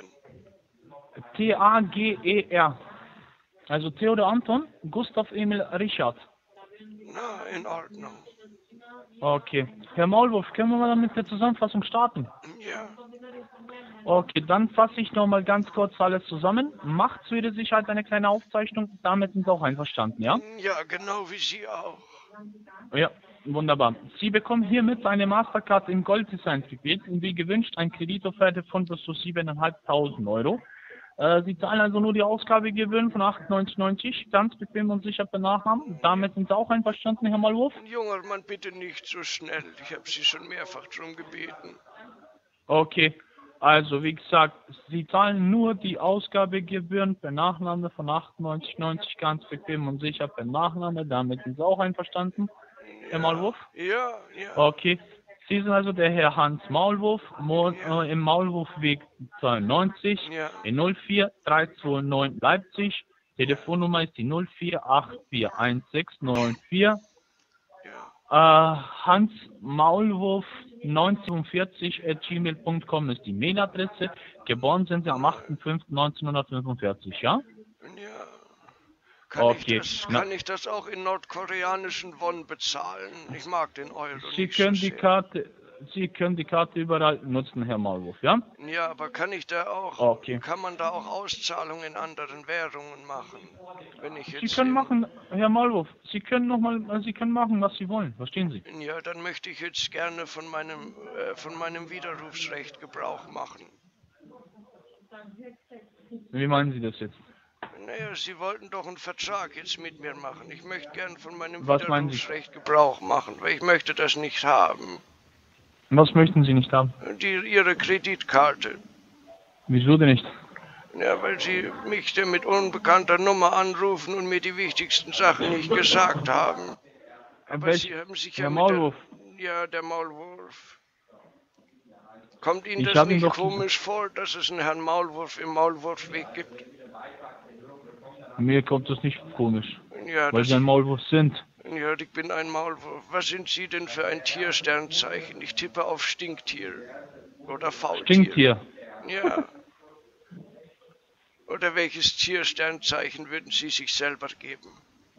T-A-G-E-R. Also Theodor Anton, Gustav Emil Richard. Na, in Ordnung. Okay. Herr Maulwurf, können wir mal mit der Zusammenfassung starten? Ja. Okay, dann fasse ich nochmal ganz kurz alles zusammen. Macht zu Ihrer Sicherheit eine kleine Aufzeichnung. Damit sind Sie auch einverstanden, ja? Ja, genau wie Sie auch. Ja, wunderbar. Sie bekommen hiermit eine Mastercard im Gold-Design-Gebiet und wie gewünscht eine Kreditofferte von bis zu 7.500 Euro. Sie zahlen also nur die Ausgabegebühren von 98,90, ganz bequem und sicher per Nachnamen. Damit sind Sie auch einverstanden, Herr Malwurf? Junger Mann, bitte nicht so schnell. Ich habe Sie schon mehrfach darum gebeten. Okay, also wie gesagt, Sie zahlen nur die Ausgabegebühren per Nachname von 98,90, ganz bequem und sicher per Nachname. Damit sind Sie auch einverstanden, Herr Malwurf? Ja. Okay. Sie sind also der Herr Hans Maulwurf, im Maulwurfweg 92 in 04329 Leipzig. Telefonnummer ist die 04841694. Hans Maulwurf 1947 @gmail.com ist die Mailadresse. Geboren sind Sie am 8.5.1945, ja? Ja. Kann ich das auch in nordkoreanischen Won bezahlen? Ich mag den Euro Sie können die Karte überall nutzen, Herr Maulwurf, ja? Ja, aber kann man da auch Auszahlungen in anderen Währungen machen? Wenn ich jetzt Sie können machen, Herr Maulwurf, Sie können machen, was Sie wollen, verstehen Sie? Ja, dann möchte ich jetzt gerne von meinem Widerrufsrecht Gebrauch machen. Wie meinen Sie das jetzt? Naja, Sie wollten doch einen Vertrag jetzt mit mir machen. Ich möchte gern von meinem Widerrufsrecht Gebrauch machen, weil ich möchte das nicht haben. Was möchten Sie nicht haben? Ihre Kreditkarte. Wieso denn nicht? Ja, weil Sie mich denn mit unbekannter Nummer anrufen und mir die wichtigsten Sachen nicht gesagt haben. Aber Sie haben sich ja der Maulwurf. Der Maulwurf. Kommt Ihnen das nicht komisch vor, dass es einen Herrn Maulwurf im Maulwurfweg gibt? Mir kommt das nicht komisch, ja, weil Sie ein Maulwurf sind. Ja, ich bin ein Maulwurf. Was sind Sie denn für ein Tiersternzeichen? Ich tippe auf Stinktier oder Faultier. Stinktier? Ja. Oder welches Tiersternzeichen würden Sie sich selber geben?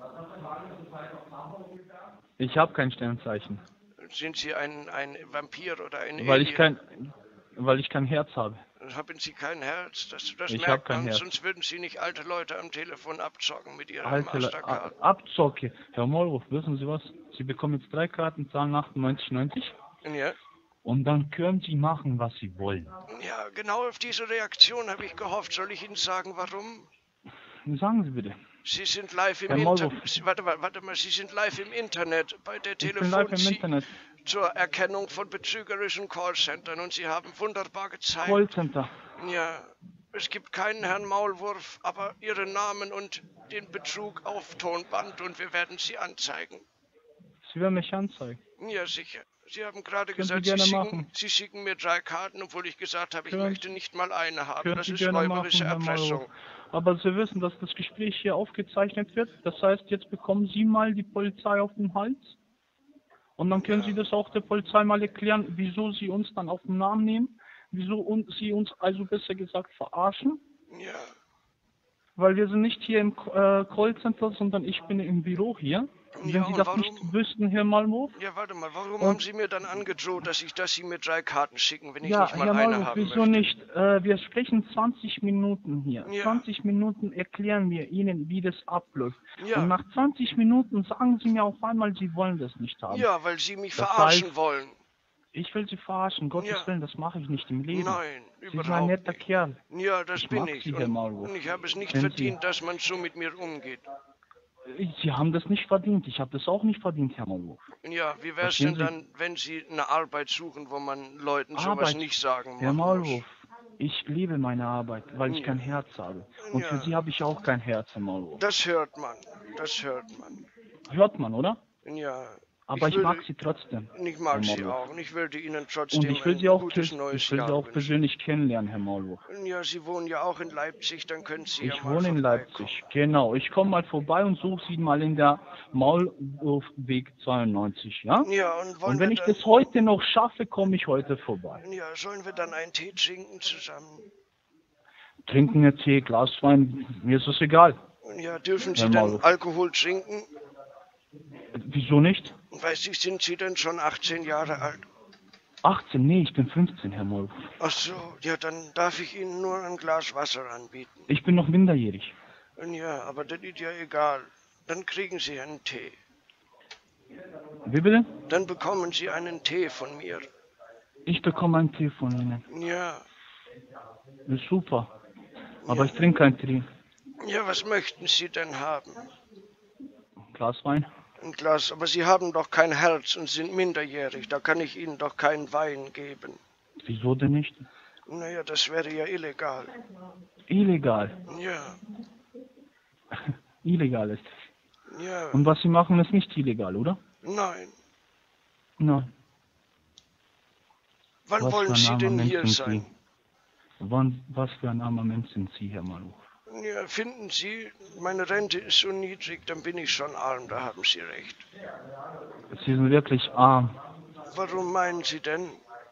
Ich habe kein Sternzeichen. Sind Sie ein Vampir oder ein Alien? Weil ich kein Herz habe. Haben Sie kein Herz? Das ich habe kein Herz. Sonst würden Sie nicht alte Leute am Telefon abzocken mit Ihrer Mastercard. Abzocke. Herr Maulwurf, wissen Sie was? Sie bekommen jetzt 3 Karten, zahlen 98,90. Ja. Und dann können Sie machen, was Sie wollen. Ja, genau auf diese Reaktion habe ich gehofft. Soll ich Ihnen sagen, warum? Sagen Sie bitte. Sie sind live im Internet. Warte mal, Sie sind live im Internet bei der Telefon zur Erkennung von betrügerischen Callcentern und Sie haben wunderbar gezeigt. Callcenter. Ja, es gibt keinen Herrn Maulwurf, aber Ihren Namen und den Betrug auf Tonband und wir werden Sie anzeigen. Sie werden mich anzeigen? Ja, sicher. Sie haben gerade gesagt, Sie schicken mir 3 Karten, obwohl ich gesagt habe, ich möchte nicht mal eine haben. Das ist räuberische Erpressung. Aber Sie wissen, dass das Gespräch hier aufgezeichnet wird. Das heißt, jetzt bekommen Sie mal die Polizei auf den Hals. Und dann können Sie das auch der Polizei mal erklären, wieso Sie uns dann auf den Namen nehmen. Wieso Sie uns also besser gesagt verarschen. Ja. weil wir sind nicht hier im Callcenter, sondern ich bin im Büro hier. Und wenn Sie das nicht wüssten, Herr Maulwurf? Ja, warte mal, warum haben Sie mir dann angedroht, dass Sie mir 3 Karten schicken, wenn ich nicht mal Herr eine Maulwurf, haben wieso möchte? nicht? Wir sprechen 20 Minuten hier. Ja. 20 Minuten erklären wir Ihnen, wie das abläuft. Ja. Und nach 20 Minuten sagen Sie mir auf einmal, Sie wollen das nicht haben. Ja, weil Sie mich Das verarschen heißt, wollen. Ich will Sie verarschen, Gottes Willen, das mache ich nicht im Leben. Nein, Sie sind ein überhaupt netter nicht. Kerl. Ja, das Ich bin mag ich. Sie, Herr Maulwurf. Und ich habe es nicht Wenn verdient, dass man so mit mir umgeht. Sie haben das nicht verdient. Ich habe das auch nicht verdient, Herr Maulwurf. Ja, wie wäre es denn dann, wenn Sie eine Arbeit suchen, wo man Leuten sowas Arbeit, nicht sagen Herr muss? Maulwurf, ich liebe meine Arbeit, weil ich kein Herz habe. Und für Sie habe ich auch kein Herz, Herr Maulwurf. Das hört man, das hört man. Hört man, oder? Ja. Aber ich mag Sie trotzdem. Ich mag Herr Sie Maulwurf. auch. Und ich würde Ihnen Und trotzdem ich will ein Sie auch, gutes neues ich will Sie Jahr auch wünschen. persönlich kennenlernen, Herr Maulwurf. Ja, Sie wohnen ja auch in Leipzig, dann können Sie ja Ich mal wohne in vorbeikommen. Leipzig, genau. Ich komme mal vorbei und suche Sie mal in der Maulwurfweg 92, ja? Ja, und wollen Und wenn wir ich dann, das heute noch schaffe, komme ich heute vorbei. ja, sollen wir dann einen Tee trinken zusammen? Trinken wir Tee, Glas Wein, mir ist es egal. Ja, dürfen Sie Herr denn Maulwurf. Alkohol trinken? Wieso nicht? Weiß ich, sind Sie denn schon 18 Jahre alt? 18? Nee, ich bin 15, Herr Maulwurf. Ach so, ja, dann darf ich Ihnen nur ein Glas Wasser anbieten. Ich bin noch minderjährig. Ja, aber das ist ja egal. Dann kriegen Sie einen Tee. Wie bitte? Dann bekommen Sie einen Tee von mir. Ich bekomme einen Tee von Ihnen. Ja, Das ist super. Aber ich trinke keinen Tee. ja, was möchten Sie denn haben? Glas Wein? Ein Glas, aber Sie haben doch kein Herz und sind minderjährig. Da kann ich Ihnen doch keinen Wein geben. Wieso denn nicht? Naja, das wäre ja illegal. Illegal. Ja, Illegal ist es. ja, Und was Sie machen, ist nicht illegal, oder? nein. Nein. Wann Was wollen für ein Sie armer denn Mensch hier sind sein? Was für ein armer Mensch sind Sie, Herr Maulwurf? Ja, finden Sie, meine Rente ist so niedrig, dann bin ich schon arm, da haben Sie recht. Sie sind wirklich arm. Warum meinen Sie denn?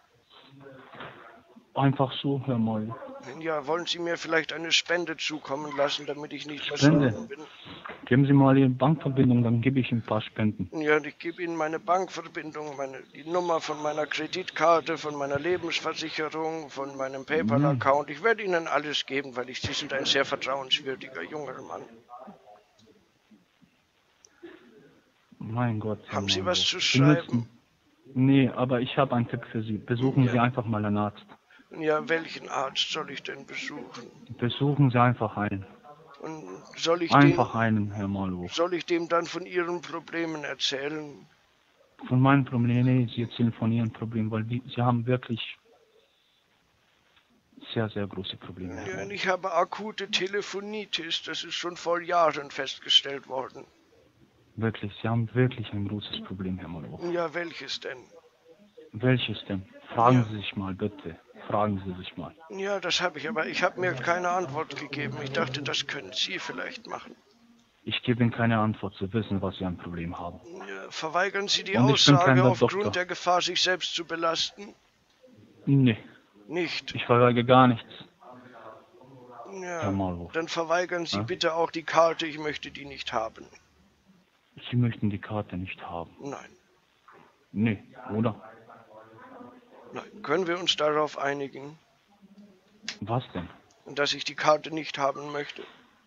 Einfach so, Herr Maulwurf. Ja, wollen Sie mir vielleicht eine Spende zukommen lassen, damit ich nicht mehr Spende? so arm bin? Geben Sie mal Ihre Bankverbindung, dann gebe ich Ihnen ein paar Spenden. Ja, ich gebe Ihnen meine Bankverbindung, die Nummer von meiner Kreditkarte, von meiner Lebensversicherung, von meinem PayPal-Account. Ich werde Ihnen alles geben, weil Sie sind ein sehr vertrauenswürdiger junger Mann. Mein Gott, Herr Haben Sie Maulwurf. was zu Sie schreiben? Nee, aber ich habe einen Tipp für Sie. Besuchen Sie einfach mal einen Arzt. Ja, welchen Arzt soll ich denn besuchen? Besuchen Sie einfach einen. Und soll ich Herr Maulwurf. dem dann von Ihren Problemen erzählen? Von meinen Problemen, nee, Sie erzählen von Ihren Problemen, weil Sie haben wirklich sehr, sehr große Probleme. Herr Ja, und Maulwurf. ich habe akute Telefonitis, das ist schon vor Jahren festgestellt worden. Wirklich, Sie haben wirklich ein großes Problem, Herr Maulwurf. Ja, welches denn? Welches denn? Fragen Sie sich mal, bitte. Fragen Sie sich mal. Ja, das habe ich, aber ich habe mir keine Antwort gegeben. Ich dachte, das können Sie vielleicht machen. Ich gebe Ihnen keine Antwort, Sie wissen, was Sie ein Problem haben. Ja, verweigern Sie die Und ich bin kein Aussage aufgrund Doktor. der Gefahr, sich selbst zu belasten? Nee, Nicht. ich verweige gar nichts. Ja, Herr Maulwurf. dann verweigern Sie Ja? bitte auch die Karte, ich möchte die nicht haben. Sie möchten die Karte nicht haben. Nein, Nee, oder? nein. Können wir uns darauf einigen, Was denn? dass ich die Karte nicht haben möchte?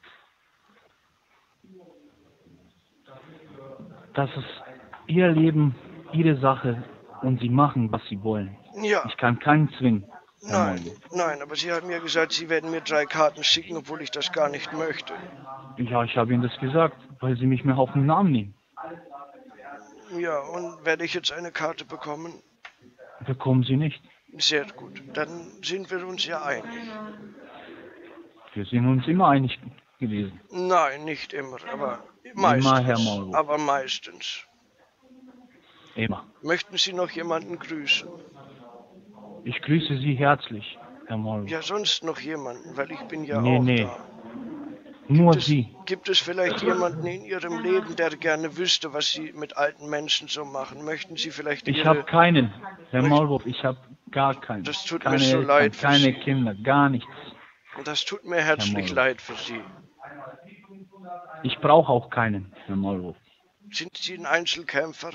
Das ist Ihr Leben, Ihre Sache und Sie machen, was Sie wollen. Ja, Ich kann keinen zwingen. Herr nein, Maulwurf. nein, aber Sie haben ja gesagt, Sie werden mir 3 Karten schicken, obwohl ich das gar nicht möchte. Ja, ich habe Ihnen das gesagt, weil Sie mich mehr auf den Namen nehmen. Ja, und werde ich jetzt eine Karte bekommen? Bekommen Sie nicht. Sehr gut, dann sind wir uns ja einig. Wir sind uns immer einig gewesen. Nein, nicht immer, aber meistens. Immer, Herr Maulwurf. Aber meistens. Immer. Möchten Sie noch jemanden grüßen? Ich grüße Sie herzlich, Herr Maulwurf. Ja, sonst noch jemanden, weil ich bin ja Nee, auch nee. da. Nur Sie. Gibt es vielleicht jemanden in Ihrem Leben, der gerne wüsste, was Sie mit alten Menschen so machen? Möchten Sie vielleicht Ich Ihre... habe keinen. Herr Maulwurf, ich habe gar keinen. Das tut mir Keine so Eltern, leid für keine Sie. Kinder, gar nichts. Das tut mir herzlich Maulwurf. leid für Sie. Ich brauche auch keinen, Herr Maulwurf. Sind Sie ein Einzelkämpfer?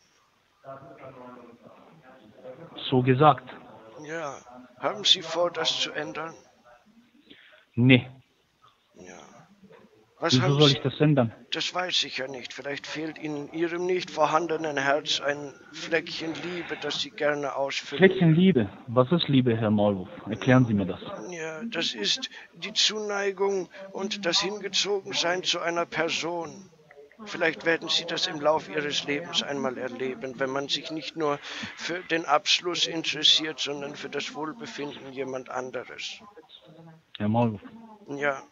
So gesagt. Ja. Haben Sie vor, das zu ändern? Nee. Ja. Was Wieso haben soll Sie? ich das ändern? Das weiß ich ja nicht. Vielleicht fehlt Ihnen in Ihrem nicht vorhandenen Herz ein Fleckchen Liebe, das Sie gerne ausfüllen. Fleckchen Liebe. Was ist Liebe, Herr Maulwurf? Erklären Sie mir das. Ja, das ist die Zuneigung und das Hingezogensein zu einer Person. Vielleicht werden Sie das im Laufe Ihres Lebens einmal erleben, wenn man sich nicht nur für den Abschluss interessiert, sondern für das Wohlbefinden jemand anderes. Herr Maulwurf, Ja,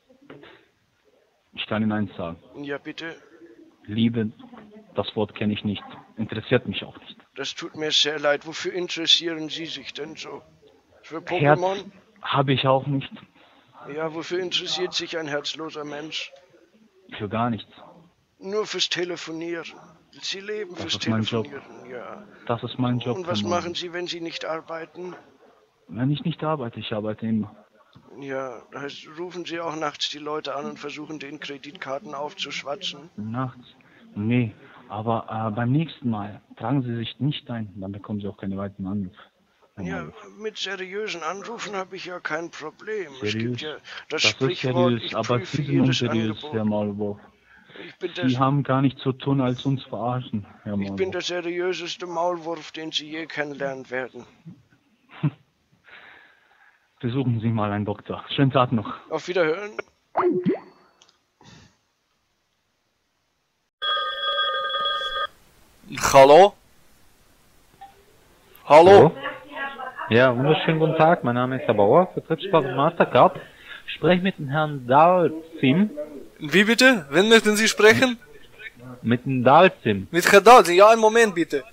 ich kann Ihnen eins sagen. ja, bitte. Liebe, das Wort kenne ich nicht. Interessiert mich auch nicht. Das tut mir sehr leid. Wofür interessieren Sie sich denn so? Für Herz Pokémon? habe ich auch nicht. Ja, wofür interessiert sich ein herzloser Mensch? Für gar nichts. Nur fürs Telefonieren. Sie leben Das fürs ist mein Job. Telefonieren, ja. Das ist mein Job. Und was Herr machen Maulwurf. Sie, wenn Sie nicht arbeiten? Wenn ich nicht arbeite, ich arbeite immer. Ja, das heißt, rufen Sie auch nachts die Leute an und versuchen, den Kreditkarten aufzuschwatzen? Nachts? Nee. Aber beim nächsten Mal tragen Sie sich nicht ein, dann bekommen Sie auch keine weiteren Anrufe. Herr Ja, Maulwurf. mit seriösen Anrufen habe ich ja kein Problem. Es Seriös? gibt ja das Das ist Sprichwort, seriös, ich aber prüfe Sie sind jedes unseriös, Herr Angebot. Maulwurf. Ich bin, Sie haben gar nichts zu tun, als uns verarschen, Herr ich bin Maulwurf. der seriöseste Maulwurf, den Sie je kennenlernen werden. Besuchen Sie mal einen Doktor. Schönen Tag noch. Auf Wiederhören. Hallo? Hallo? Ja, wunderschönen guten Tag. Mein Name ist Herr Bauer, Vertriebspartner Mastercard. Ich spreche mit dem Herrn Dalzim. Wie bitte? Wen möchten Sie sprechen? Mit dem Dalzim. Mit Herr Dalzin. Ja, einen Moment bitte.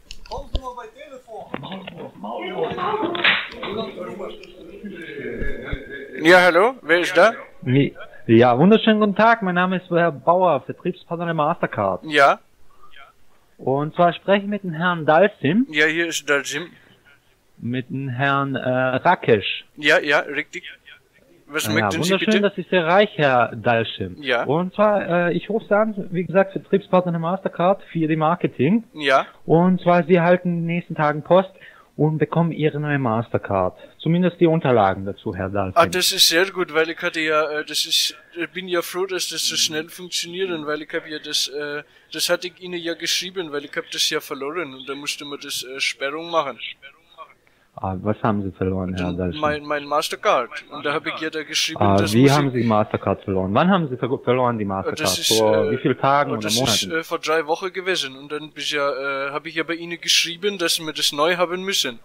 Ja, hallo, wer ist da? Ja, wunderschönen guten Tag. Mein Name ist Herr Bauer, Vertriebspartner Mastercard. Ja, Und zwar spreche ich mit dem Herrn Dalzim, ja, hier ist der Jim. mit dem Herrn Rakesh. Ja, ja, richtig. Was Ja, möchten Sie wunderschön, bitte? das ist der Reich, Herr Dalzim. Ja. Und zwar, ich rufe Sie an, wie gesagt, Vertriebspartner Mastercard für die Marketing. Ja, Und zwar, Sie erhalten in den nächsten Tagen Post und bekommen Ihre neue Mastercard. Zumindest die Unterlagen dazu, Herr Dalzim. das ist sehr gut, weil ich hatte ja, ich bin ja froh, dass das so schnell funktioniert, und weil ich habe ja das hatte ich Ihnen ja geschrieben, weil ich habe das ja verloren und da musste man das Sperrung machen. Was haben Sie verloren, Herr Dalzim? Mein Mastercard. Und da habe ich ja da geschrieben, das Wie muss haben ich, Sie die Mastercard verloren? Wann haben Sie verloren, die Mastercard? das ist, Vor wie vielen Tagen oder das Monaten? ist vor 3 Wochen gewesen, und dann habe ich ja bei Ihnen geschrieben, dass wir das neu haben müssen.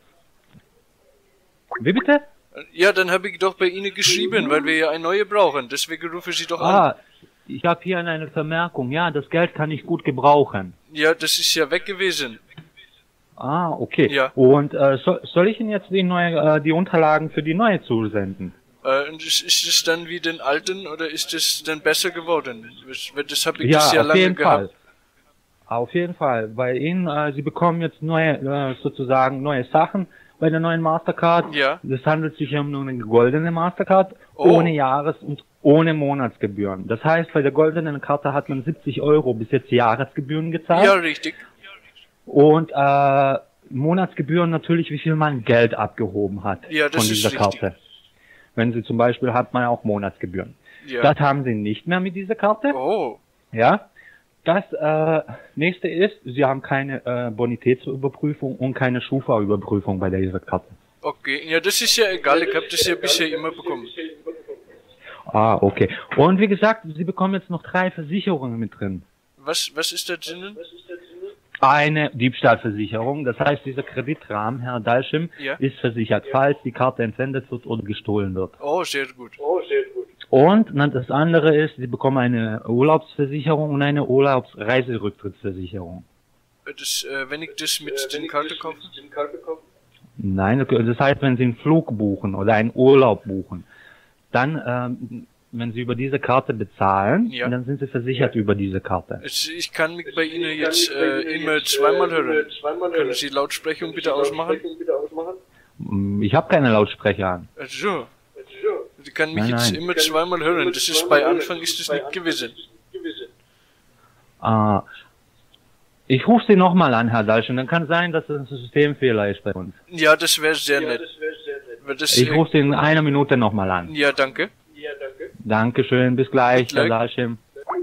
Wie bitte? Ja, dann habe ich doch bei Ihnen geschrieben, weil wir ja eine neue brauchen. Deswegen rufe ich Sie doch an. Ich habe hier eine Vermerkung. Ja, das Geld kann ich gut gebrauchen. Ja, das ist ja weg gewesen. Okay. Ja. Und soll ich Ihnen jetzt die Unterlagen für die neue zusenden? Und ist es dann wie den alten, oder ist es dann besser geworden? Das habe ich Ja, das ja auf lange jeden gehabt. Fall. Auf jeden Fall. Bei Ihnen, Sie bekommen jetzt sozusagen neue Sachen bei der neuen Mastercard. Ja. Das handelt sich um eine goldene Mastercard, Oh. ohne Jahres- und ohne Monatsgebühren. Das heißt, bei der goldenen Karte hat man 70 € bis jetzt Jahresgebühren gezahlt. Ja, richtig. Und Monatsgebühren natürlich, wie viel man Geld abgehoben hat Ja, das von ist dieser richtig. Karte. Wenn Sie zum Beispiel, hat man auch Monatsgebühren. Ja. Das haben Sie nicht mehr mit dieser Karte. Oh. Ja. Das nächste ist, Sie haben keine Bonitätsüberprüfung und keine Schufa-Überprüfung bei dieser Karte. Okay. Ja, das ist ja egal. Ich habe das ja bisher immer bekommen. Okay. Und wie gesagt, Sie bekommen jetzt noch 3 Versicherungen mit drin. Was ist da drinnen? Eine Diebstahlversicherung, das heißt, dieser Kreditrahmen, Herr Dalschim, Ja. ist versichert, falls die Karte entwendet wird oder gestohlen wird. Oh, sehr gut. Und das andere ist, Sie bekommen eine Urlaubsversicherung und eine Urlaubsreiserücktrittsversicherung. Wenn ich das mit den Karte kaufe? Nein, das heißt, wenn Sie einen Flug buchen oder einen Urlaub buchen, dann, wenn Sie über diese Karte bezahlen, Ja. dann sind Sie versichert über diese Karte. Ich kann mich bei Ihnen jetzt immer zweimal hören. Können Sie Lautsprechung bitte ausmachen? Ich habe keine Lautsprecher an. So. Sie kann mich Nein, jetzt nein. immer zweimal hören. Das ist bei Anfang ist das nicht gewesen. Ich rufe Sie nochmal an, Herr Dalsch, und dann kann sein, dass das ein Systemfehler ist bei uns. Ja, das wäre sehr nett. Weil das, Ich rufe Sie in einer Minute nochmal an. ja, danke. Dankeschön, bis gleich, Bis gleich. Herr Dalschim.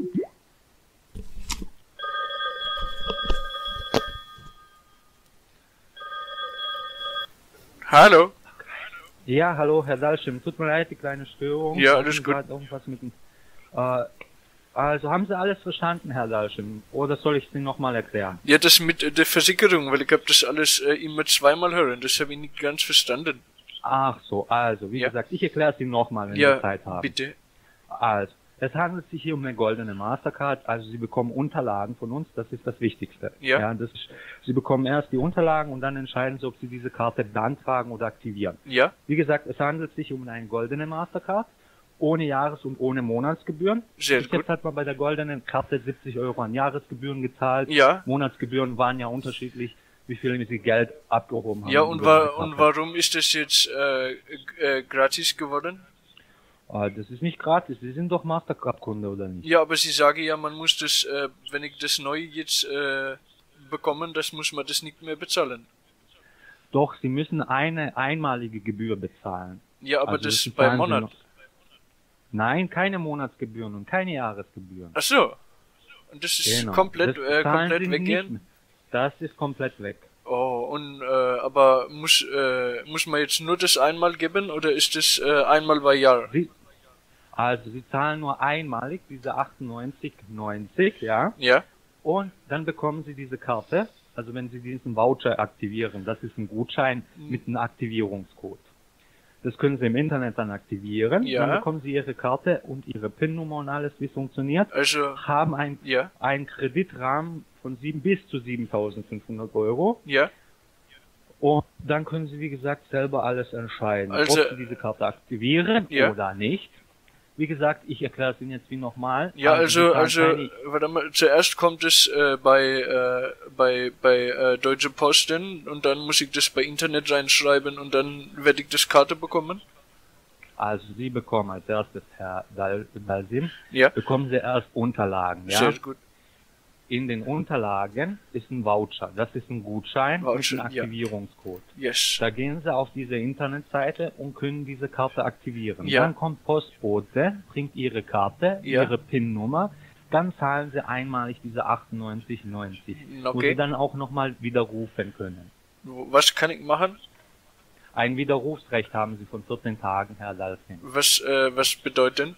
Hallo. Ja, hallo, Herr Dalschim. Tut mir leid, die kleine Störung. Ja, alles gut. Gerade irgendwas mit dem, also haben Sie alles verstanden, Herr Dalschim? Oder soll ich Sie nochmal erklären? Ja, das mit der Versicherung, weil ich habe das alles immer zweimal hören. Das habe ich nicht ganz verstanden. Ach so, also, wie Ja. gesagt, ich erkläre es Ihnen nochmal, wenn Ja, Sie Zeit haben. bitte. Also, es handelt sich hier um eine goldene Mastercard, also Sie bekommen Unterlagen von uns, das ist das Wichtigste. Ja. Sie bekommen erst die Unterlagen und dann entscheiden Sie, ob Sie diese Karte beantragen oder aktivieren. Ja, Wie gesagt, es handelt sich um eine goldene Mastercard, ohne Jahres- und ohne Monatsgebühren. sehr Bis gut. jetzt hat man bei der goldenen Karte 70 Euro an Jahresgebühren gezahlt. Ja. Monatsgebühren waren ja unterschiedlich, wie viel Sie Geld abgehoben haben. Ja, und, über diese und Karte. warum ist das jetzt gratis geworden? Das ist nicht gratis, Sie sind doch Mastercard-Kunde, oder nicht? Ja, aber Sie sagen ja, man muss das, wenn ich das neu jetzt bekommen, das muss man das nicht mehr bezahlen. Doch, Sie müssen eine einmalige Gebühr bezahlen. Ja, aber Also das bezahlen bei Sie Monat. noch- Nein, keine Monatsgebühren und keine Jahresgebühren. Ach so. Und das ist Genau. komplett, Das bezahlen komplett Sie nicht weggehen? mehr. Das ist komplett weg. Oh, und aber muss man jetzt nur das einmal geben oder ist das einmal bei Jahr? Also Sie zahlen nur einmalig diese 98,90, ja, Ja, und dann bekommen Sie diese Karte. Also wenn Sie diesen Voucher aktivieren, das ist ein Gutschein mit einem Aktivierungscode. Das können Sie im Internet dann aktivieren. Ja. Dann bekommen Sie Ihre Karte und Ihre PIN-Nummer und alles, wie es funktioniert. also Haben ja, einen Kreditrahmen von bis zu 7.500 Euro. ja, Und dann können Sie, wie gesagt, selber alles entscheiden, Also- ob Sie diese Karte aktivieren Ja. oder nicht. Wie gesagt, ich erkläre es Ihnen jetzt wie nochmal. ja, Sie also zahlen warte mal, zuerst kommt es bei Deutsche Posten und dann muss ich das bei Internet reinschreiben und dann werde ich das Karte bekommen. Also Sie bekommen als erstes, Herr Dalsim, Ja, bekommen Sie erst Unterlagen. Ja? sehr gut. In den Unterlagen ist ein Voucher. Das ist ein Gutschein Voucher, mit einem ja. Aktivierungscode. Yes. Da gehen Sie auf diese Internetseite und können diese Karte aktivieren. Ja. Dann kommt Postbote, bringt Ihre Karte, Ja. Ihre PIN-Nummer, dann zahlen Sie einmalig diese 98,90, wo Okay. Sie dann auch nochmal widerrufen können. Was kann ich machen? Ein Widerrufsrecht haben Sie von 14 Tagen, Herr Dalsin. Was bedeutet?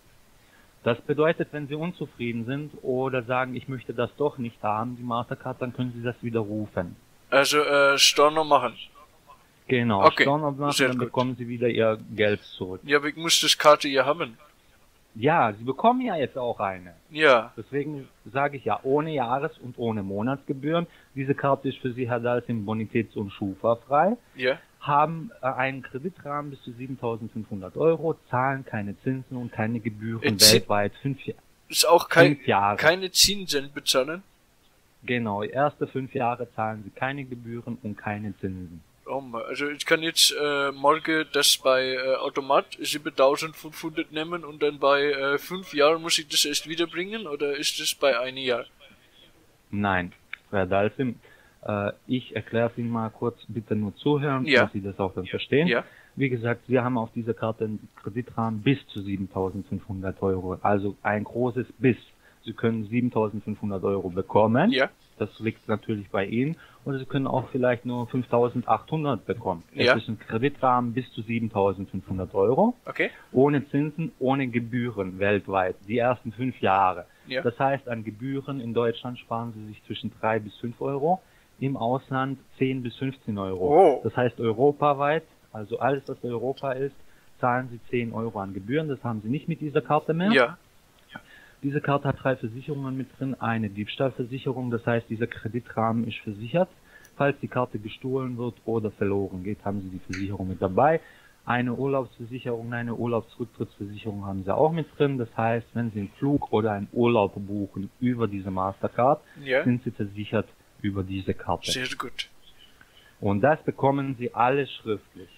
Das bedeutet, wenn Sie unzufrieden sind oder sagen, ich möchte das doch nicht haben, die Mastercard, dann können Sie das widerrufen. Also Storno machen. Genau, Okay, Storno machen, sehr dann gut. bekommen Sie wieder Ihr Geld zurück. Ja, aber ich muss das Karte ja haben. Ja, Sie bekommen ja jetzt auch eine. Ja, Deswegen sage ich ja, ohne Jahres- und ohne Monatsgebühren. Diese Karte ist für Sie, Herr Dalsim, bonitäts- und schufa-frei. ja. Haben einen Kreditrahmen bis zu 7.500 Euro, zahlen keine Zinsen und keine Gebühren weltweit. 5 Ist auch kein, Jahre. keine Zinsen bezahlen. Genau, die erste 5 Jahre zahlen Sie keine Gebühren und keine Zinsen. Oh Mann, also ich kann jetzt morgen das bei Automat 7.500 nehmen und dann bei 5 Jahren muss ich das erst wiederbringen oder ist das bei 1 Jahr? Nein, Herr Dalsim, ich erkläre es Ihnen mal kurz, bitte nur zuhören, Ja. dass Sie das auch dann verstehen. Ja, Wie gesagt, wir haben auf dieser Karte einen Kreditrahmen bis zu 7.500 Euro, also ein großes Bis. Sie können 7.500 Euro bekommen, ja, das liegt natürlich bei Ihnen, oder Sie können auch vielleicht nur 5.800 bekommen. Ja. Es ist ein Kreditrahmen bis zu 7.500 Euro, okay. ohne Zinsen, ohne Gebühren weltweit, die ersten 5 Jahre. Ja. Das heißt, an Gebühren in Deutschland sparen Sie sich zwischen 3 bis 5 Euro, im Ausland 10 bis 15 Euro. Oh. Das heißt, europaweit, also alles, was Europa ist, zahlen Sie 10 Euro an Gebühren. Das haben Sie nicht mit dieser Karte mehr. Ja, Diese Karte hat 3 Versicherungen mit drin. Eine Diebstahlversicherung, das heißt, dieser Kreditrahmen ist versichert. Falls die Karte gestohlen wird oder verloren geht, haben Sie die Versicherung mit dabei. Eine Urlaubsversicherung, eine Urlaubsrücktrittsversicherung haben Sie auch mit drin. Das heißt, wenn Sie einen Flug oder einen Urlaub buchen über diese Mastercard, ja. sind Sie versichert über diese Karte. Sehr gut. Und das bekommen Sie alles schriftlich.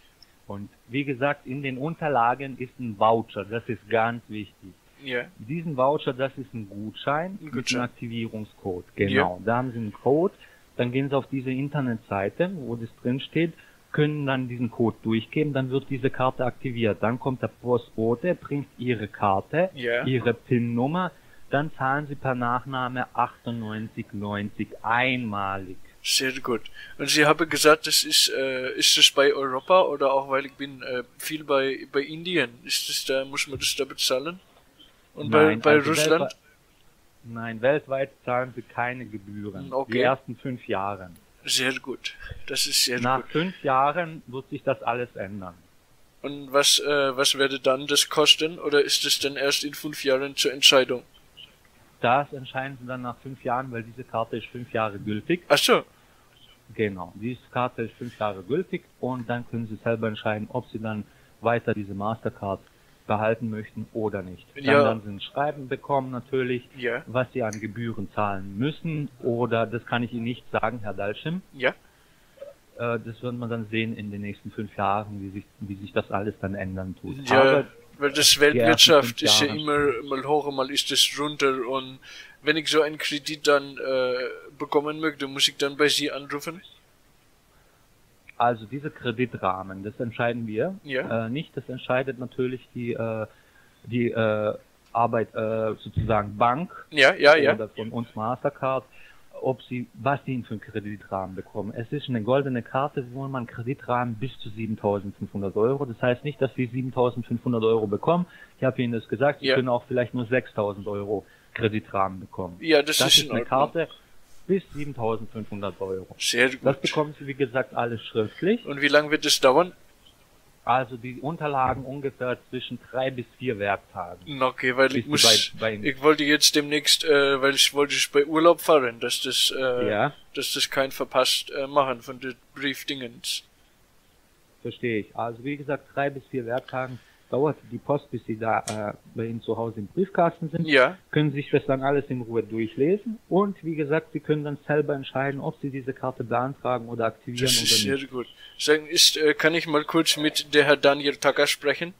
Und wie gesagt, in den Unterlagen ist ein Voucher, das ist ganz wichtig. Ja. Diesen Voucher, das ist ein Gutschein mit einem Aktivierungscode. Genau, Ja. da haben Sie einen Code, dann gehen Sie auf diese Internetseite, wo das drin steht, können dann diesen Code durchgeben, dann wird diese Karte aktiviert. Dann kommt der Postbote, bringt Ihre Karte, Ja. Ihre PIN-Nummer, dann zahlen Sie per Nachname 98,90 einmalig. Sehr gut. Und Sie haben gesagt, das ist das bei Europa oder auch, weil ich bin viel bei Indien, ist das da, muss man das da bezahlen? Und Nein, bei also Russland? Nein, weltweit zahlen Sie keine Gebühren. Okay. Die ersten 5 Jahre. Sehr gut. Das ist sehr Nach gut. 5 Jahren wird sich das alles ändern. Und was werde dann das kosten? Oder ist es dann erst in 5 Jahren zur Entscheidung? Das entscheiden Sie dann nach 5 Jahren, weil diese Karte ist 5 Jahre gültig. Ach so. Genau, diese Karte ist 5 Jahre gültig und dann können Sie selber entscheiden, ob Sie dann weiter diese Mastercard behalten möchten oder nicht. Dann Ja. werden Sie ein Schreiben bekommen natürlich, Ja. was Sie an Gebühren zahlen müssen oder das kann ich Ihnen nicht sagen, Herr Dalschim. Ja. Das wird man dann sehen in den nächsten 5 Jahren, wie sich das alles dann ändern tut. Ja, Aber weil das die ersten Weltwirtschaft 5 ist ja Jahre- immer mal hoch, mal ist es runter und wenn ich so einen Kredit dann bekommen möchte, muss ich dann bei Sie anrufen? Also dieser Kreditrahmen, das entscheiden wir Ja. nicht. Das entscheidet natürlich die Arbeit sozusagen Bank Ja, ja, ja. oder von uns Mastercard, was sie für einen Kreditrahmen bekommen. Es ist eine goldene Karte, wo man einen Kreditrahmen bis zu 7.500 Euro. Das heißt nicht, dass Sie 7.500 Euro bekommen. Ich habe Ihnen das gesagt. Sie Ja. können auch vielleicht nur 6.000 Euro Kreditrahmen bekommen. Ja, das ist in eine Ordnung. Karte bis 7.500 Euro. Sehr Das gut. bekommen Sie, wie gesagt, alles schriftlich. Und wie lange wird es dauern? Also die Unterlagen ungefähr zwischen 3 bis 4 Werktagen. Okay, weil ich Bis Sie muss, bei- ich wollte jetzt demnächst, weil ich wollte bei Urlaub fahren, dass Ja, das kein verpasst machen von den Briefdingens. verstehe ich. Also wie gesagt, 3 bis 4 Werktagen dauert die Post, bis Sie da bei Ihnen zu Hause im Briefkasten sind. Ja, Können sich das dann alles in Ruhe durchlesen. Und wie gesagt, Sie können dann selber entscheiden, ob Sie diese Karte beantragen oder aktivieren das ist oder sehr nicht. gut. Sagen, kann ich mal kurz mit der Herr Daniel Tacker sprechen?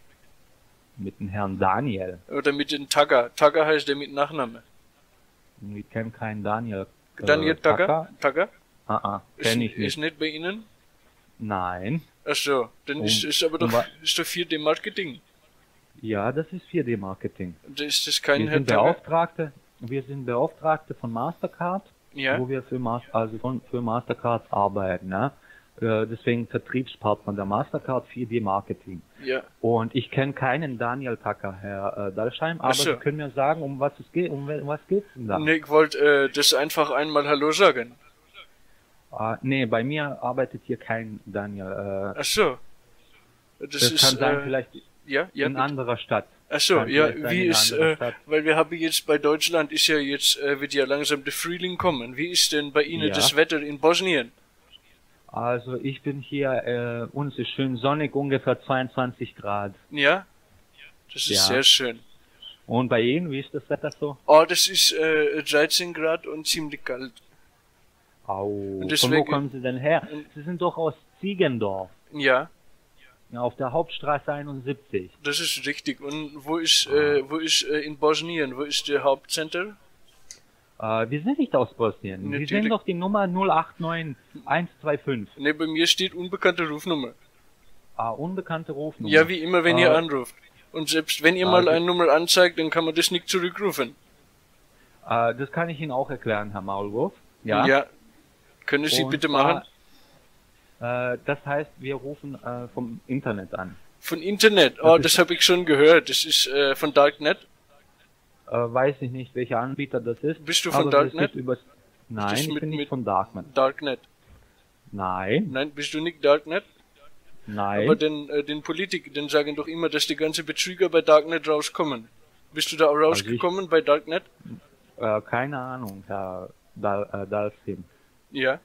Mit dem Herrn Daniel. Oder mit dem Tacker? Tacker heißt der mit Nachname. Wir kennen keinen Daniel. Daniel Tacker? Tacker? Kenne ich Ist nicht. nicht bei Ihnen? Nein. Ach so, dann ist aber doch, ist doch 4D Marketing. Ja, das ist 4D Marketing. Ist das kein Wir Herr sind Tacker? Beauftragte von Mastercard, Ja, wo wir für Mastercard arbeiten. Ne? Deswegen Vertriebspartner der Mastercard 4D Marketing. ja. Und ich kenne keinen Daniel Tacker, Herr Dalsheim, aber Ach so. Sie können mir sagen, um was es geht, um was geht's denn da? Nee, ich wollte das einfach einmal Hallo sagen. Nee, bei mir arbeitet hier kein Daniel. Ach so. Das kann sein, vielleicht ja, ja, in bitte. anderer Stadt. Ach so, Kann ja, vielleicht sein, wie in ist, anderer Stadt. weil wir haben jetzt bei Deutschland ist ja jetzt, wird ja langsam der Frühling kommen. Wie ist denn bei Ihnen Ja. das Wetter in Bosnien? Also ich bin hier, uns ist schön sonnig, ungefähr 22 Grad. Ja? Das ist Ja. sehr schön. Und bei Ihnen, wie ist das Wetter so? Oh, das ist 13 Grad und ziemlich kalt. Au. Und Von deswegen- wo kommen Sie denn her? Sie sind doch aus Ziegendorf, Ja, ja, auf der Hauptstraße 71. das ist richtig. Und wo ist in Bosnien, wo ist der Hauptcenter? Wir sind nicht aus Bosnien. Sie Natürlich. sehen doch die Nummer 089125. Ne, bei mir steht unbekannte Rufnummer. Unbekannte Rufnummer. Ja, wie immer, wenn ihr Äh, anruft. Und selbst wenn ihr mal also- eine Nummer anzeigt, dann kann man das nicht zurückrufen. Das kann ich Ihnen auch erklären, Herr Maulwurf. Ja. Ja. Können Sie Und bitte zwar, machen? Das heißt, wir rufen vom Internet an. Von Internet. Oh, das das ist- habe ich schon gehört. Das ist von Darknet. Weiß ich nicht, welcher Anbieter das ist. Bist du von aber das Darknet? geht übers- Nein, das ich mit- bin nicht mit- von Darknet. Darknet. Nein, Nein, bist du nicht Darknet? nein. Aber den Politiker sagen doch immer, dass die ganzen Betrüger bei Darknet rauskommen. Bist du da auch rausgekommen bei Darknet? Keine Ahnung, Herr Dalfin. Ja.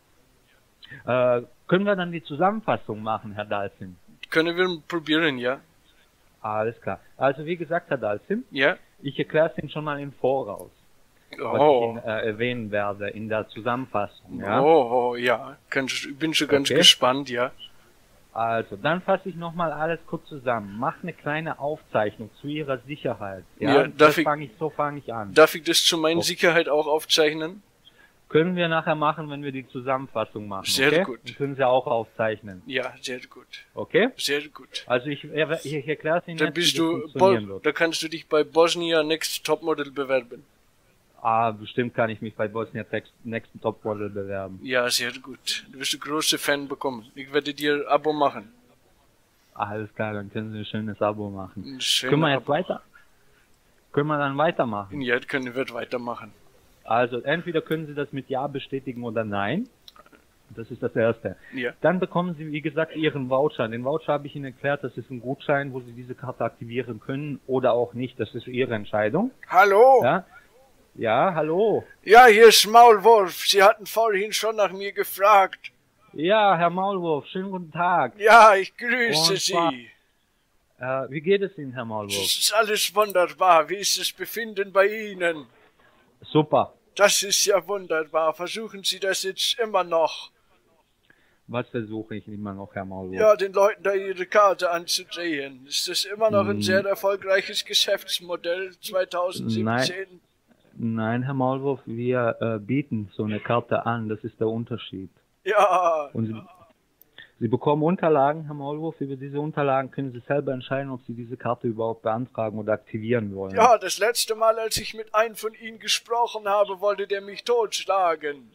Können wir dann die Zusammenfassung machen, Herr Dalfin? Können wir probieren, ja. Alles klar. Also wie gesagt, Herr Dalfin, Ja. ich erkläre es Ihnen schon mal im Voraus, was ich Oh. Ihnen erwähnen werde in der Zusammenfassung. Ja? Oh, ja. Ich bin schon ganz Okay. gespannt, ja. Also, dann fasse ich nochmal alles kurz zusammen. Mach eine kleine Aufzeichnung zu Ihrer Sicherheit. Ja, So fange ich an. Darf ich das zu meiner Sicherheit auch aufzeichnen? Können wir nachher machen, wenn wir die Zusammenfassung machen. Sehr okay? gut. Dann können Sie auch aufzeichnen. Ja, sehr gut. Okay? Sehr gut. Also ich erkläre es Ihnen Dann jetzt, wie das funktionieren wird. Da kannst du dich bei Bosnia Next Topmodel bewerben. Bestimmt kann ich mich bei Bosnia Next Topmodel bewerben. Ja, sehr gut. Du wirst ein großer Fan bekommen. Ich werde dir ein Abo machen. Alles klar, dann können Sie ein schönes Abo machen. Können wir jetzt weiter? Können wir dann weitermachen? Ja, können wir weitermachen. Also entweder können Sie das mit Ja bestätigen oder Nein. Das ist das Erste. Ja. Dann bekommen Sie, wie gesagt, Ihren Voucher. Den Voucher habe ich Ihnen erklärt, das ist ein Gutschein, wo Sie diese Karte aktivieren können oder auch nicht. Das ist Ihre Entscheidung. Hallo? Ja, ja, hallo. Ja, hier ist Maulwurf. Sie hatten vorhin schon nach mir gefragt. Ja, Herr Maulwurf, schönen guten Tag. Ja, ich grüße Sie. Wie geht es Ihnen, Herr Maulwurf? Es ist alles wunderbar. Wie ist das Befinden bei Ihnen? Super. Das ist ja wunderbar. Versuchen Sie das jetzt immer noch? Was versuche ich immer noch, Herr Maulwurf? Ja, den Leuten da ihre Karte anzudrehen. Ist das immer noch ein sehr erfolgreiches Geschäftsmodell 2017? Nein, Herr Maulwurf, wir bieten so eine Karte an. Das ist der Unterschied. Ja. Und Sie bekommen Unterlagen, Herr Maulwurf. Über diese Unterlagen können Sie selber entscheiden, ob Sie diese Karte überhaupt beantragen oder aktivieren wollen. Ja, das letzte Mal, als ich mit einem von Ihnen gesprochen habe, wollte der mich totschlagen.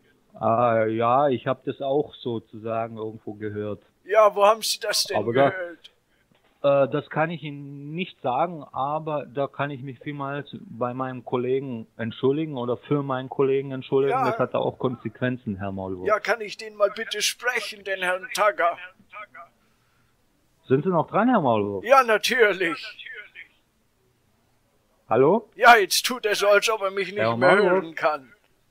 Ja, ich habe das auch sozusagen irgendwo gehört. Ja, wo haben Sie das denn gehört? Das kann ich Ihnen nicht sagen, aber da kann ich mich vielmals bei meinem Kollegen entschuldigen oder für meinen Kollegen entschuldigen. Ja. Das hat auch Konsequenzen, Herr Maulwurf. Ja, kann ich den mal bitte sprechen, den Herrn Tagger? Sind Sie noch dran, Herr Maulwurf? Ja, natürlich. Hallo? Ja, jetzt tut er so, als ob er mich nicht mehr hören kann.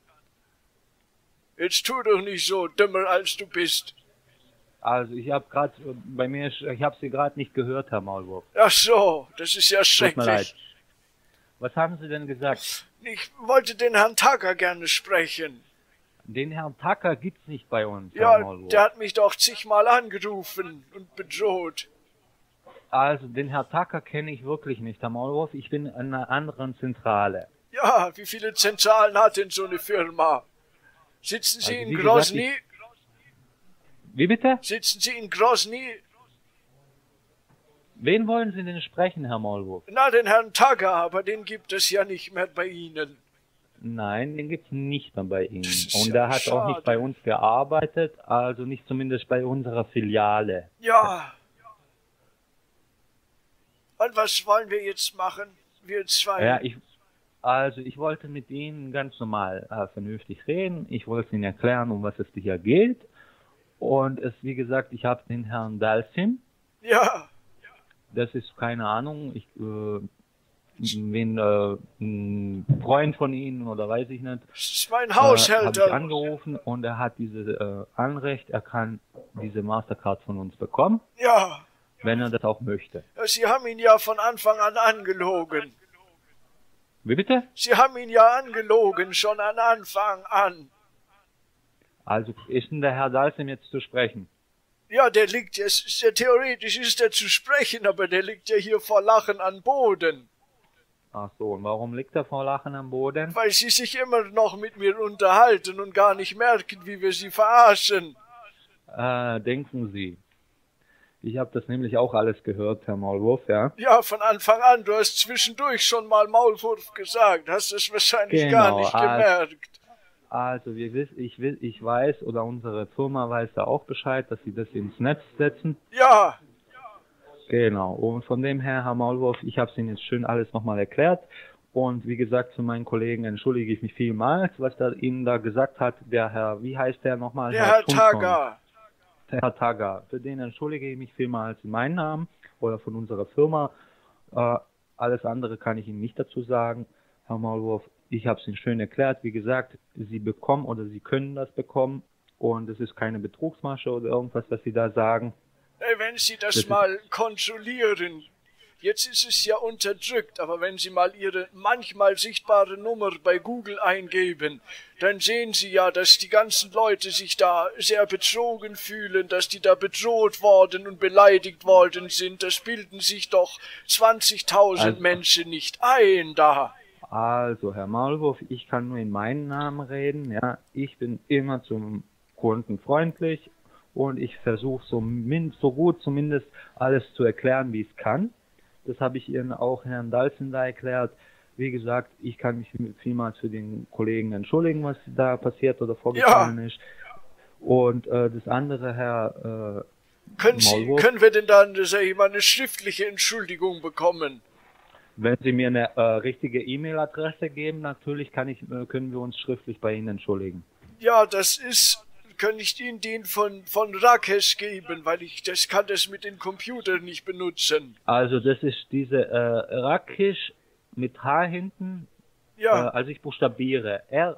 Jetzt tu doch nicht so, dümmer als du bist. Also ich habe gerade ich habe Sie gerade nicht gehört, Herr Maulwurf. Ach so, das ist ja schrecklich. Tut mir leid. Was haben Sie denn gesagt? Ich wollte den Herrn Tucker gerne sprechen. Den Herrn Tucker gibt's nicht bei uns, ja, Herr Maulwurf. Der hat mich doch zigmal angerufen und bedroht. Also den Herrn Tucker kenne ich wirklich nicht, Herr Maulwurf. Ich bin in einer anderen Zentrale. Ja, wie viele Zentralen hat denn so eine Firma? Sitzen Sie in Grozny? Wie bitte? Sitzen Sie in Grozny? Wen wollen Sie denn sprechen, Herr Maulwurf? Na, den Herrn Tagger, aber den gibt es ja nicht mehr bei Ihnen. Nein, den gibt es nicht mehr bei Ihnen. Und der hat auch nicht bei uns gearbeitet, also nicht zumindest bei unserer Filiale. Ja. Und was wollen wir jetzt machen, wir zwei? Ja, ich wollte mit Ihnen ganz normal vernünftig reden. Ich wollte Ihnen erklären, um was es hier geht. Und wie gesagt, ich habe den Herrn Dalsim. Ja. Das ist keine Ahnung, ein Freund von Ihnen oder weiß ich nicht. Das ist mein Haushälter. Habe ich angerufen und er hat dieses Anrecht, er kann diese Mastercard von uns bekommen. Ja. Wenn er das auch möchte. Sie haben ihn ja von Anfang an angelogen. Wie bitte? Sie haben ihn ja angelogen, schon an Anfang an. Also ist denn der Herr Dalsim jetzt zu sprechen? Ja, der liegt jetzt, theoretisch ist er zu sprechen, aber der liegt ja hier vor Lachen am Boden. Ach so, und warum liegt er vor Lachen am Boden? Weil Sie sich immer noch mit mir unterhalten und gar nicht merken, wie wir Sie verarschen. Denken Sie. Ich habe das nämlich auch alles gehört, Herr Maulwurf, ja? Ja, von Anfang an. Du hast zwischendurch schon mal Maulwurf gesagt. Hast es wahrscheinlich gar nicht gemerkt. Also, ich weiß, oder unsere Firma weiß da auch Bescheid, dass Sie das ins Netz setzen. Ja. Genau. Und von dem her, Herr Maulwurf, ich habe es Ihnen jetzt schön alles nochmal erklärt. Und wie gesagt, zu meinen Kollegen entschuldige ich mich vielmals, was Ihnen da gesagt hat. Der Herr, wie heißt der nochmal? Der Herr Tagger. Herr Tagger, für den entschuldige ich mich vielmals in meinem Namen oder von unserer Firma. Alles andere kann ich Ihnen nicht dazu sagen, Herr Maulwurf. Ich habe es Ihnen schön erklärt. Wie gesagt, Sie bekommen oder Sie können das bekommen und es ist keine Betrugsmasche oder irgendwas, was Sie da sagen. Wenn Sie das mal kontrollieren, Jetzt ist es ja unterdrückt, aber wenn Sie mal Ihre manchmal sichtbare Nummer bei Google eingeben, dann sehen Sie ja, dass die ganzen Leute sich da sehr betrogen fühlen, dass die da bedroht worden und beleidigt worden sind. Das bilden sich doch 20.000 Menschen nicht ein da. Also, Herr Maulwurf, ich kann nur in meinen Namen reden. Ja, ich bin immer zum Kunden freundlich und ich versuche so gut zumindest alles zu erklären, wie ich es kann. Das habe ich Ihnen auch Herrn Dalzen da erklärt. Wie gesagt, ich kann mich vielmals für den Kollegen entschuldigen, was da passiert oder vorgefallen ist. Und das andere, Herr Maulwurf, können wir denn dann, sag ich mal, eine schriftliche Entschuldigung bekommen? Wenn Sie mir eine richtige E-Mail-Adresse geben, natürlich können wir uns schriftlich bei Ihnen entschuldigen. Ja, kann ich Ihnen den von Rakesh geben, weil das kann das mit dem Computer nicht benutzen. Also das ist diese Rakesh mit H hinten. Ja. Also ich buchstabiere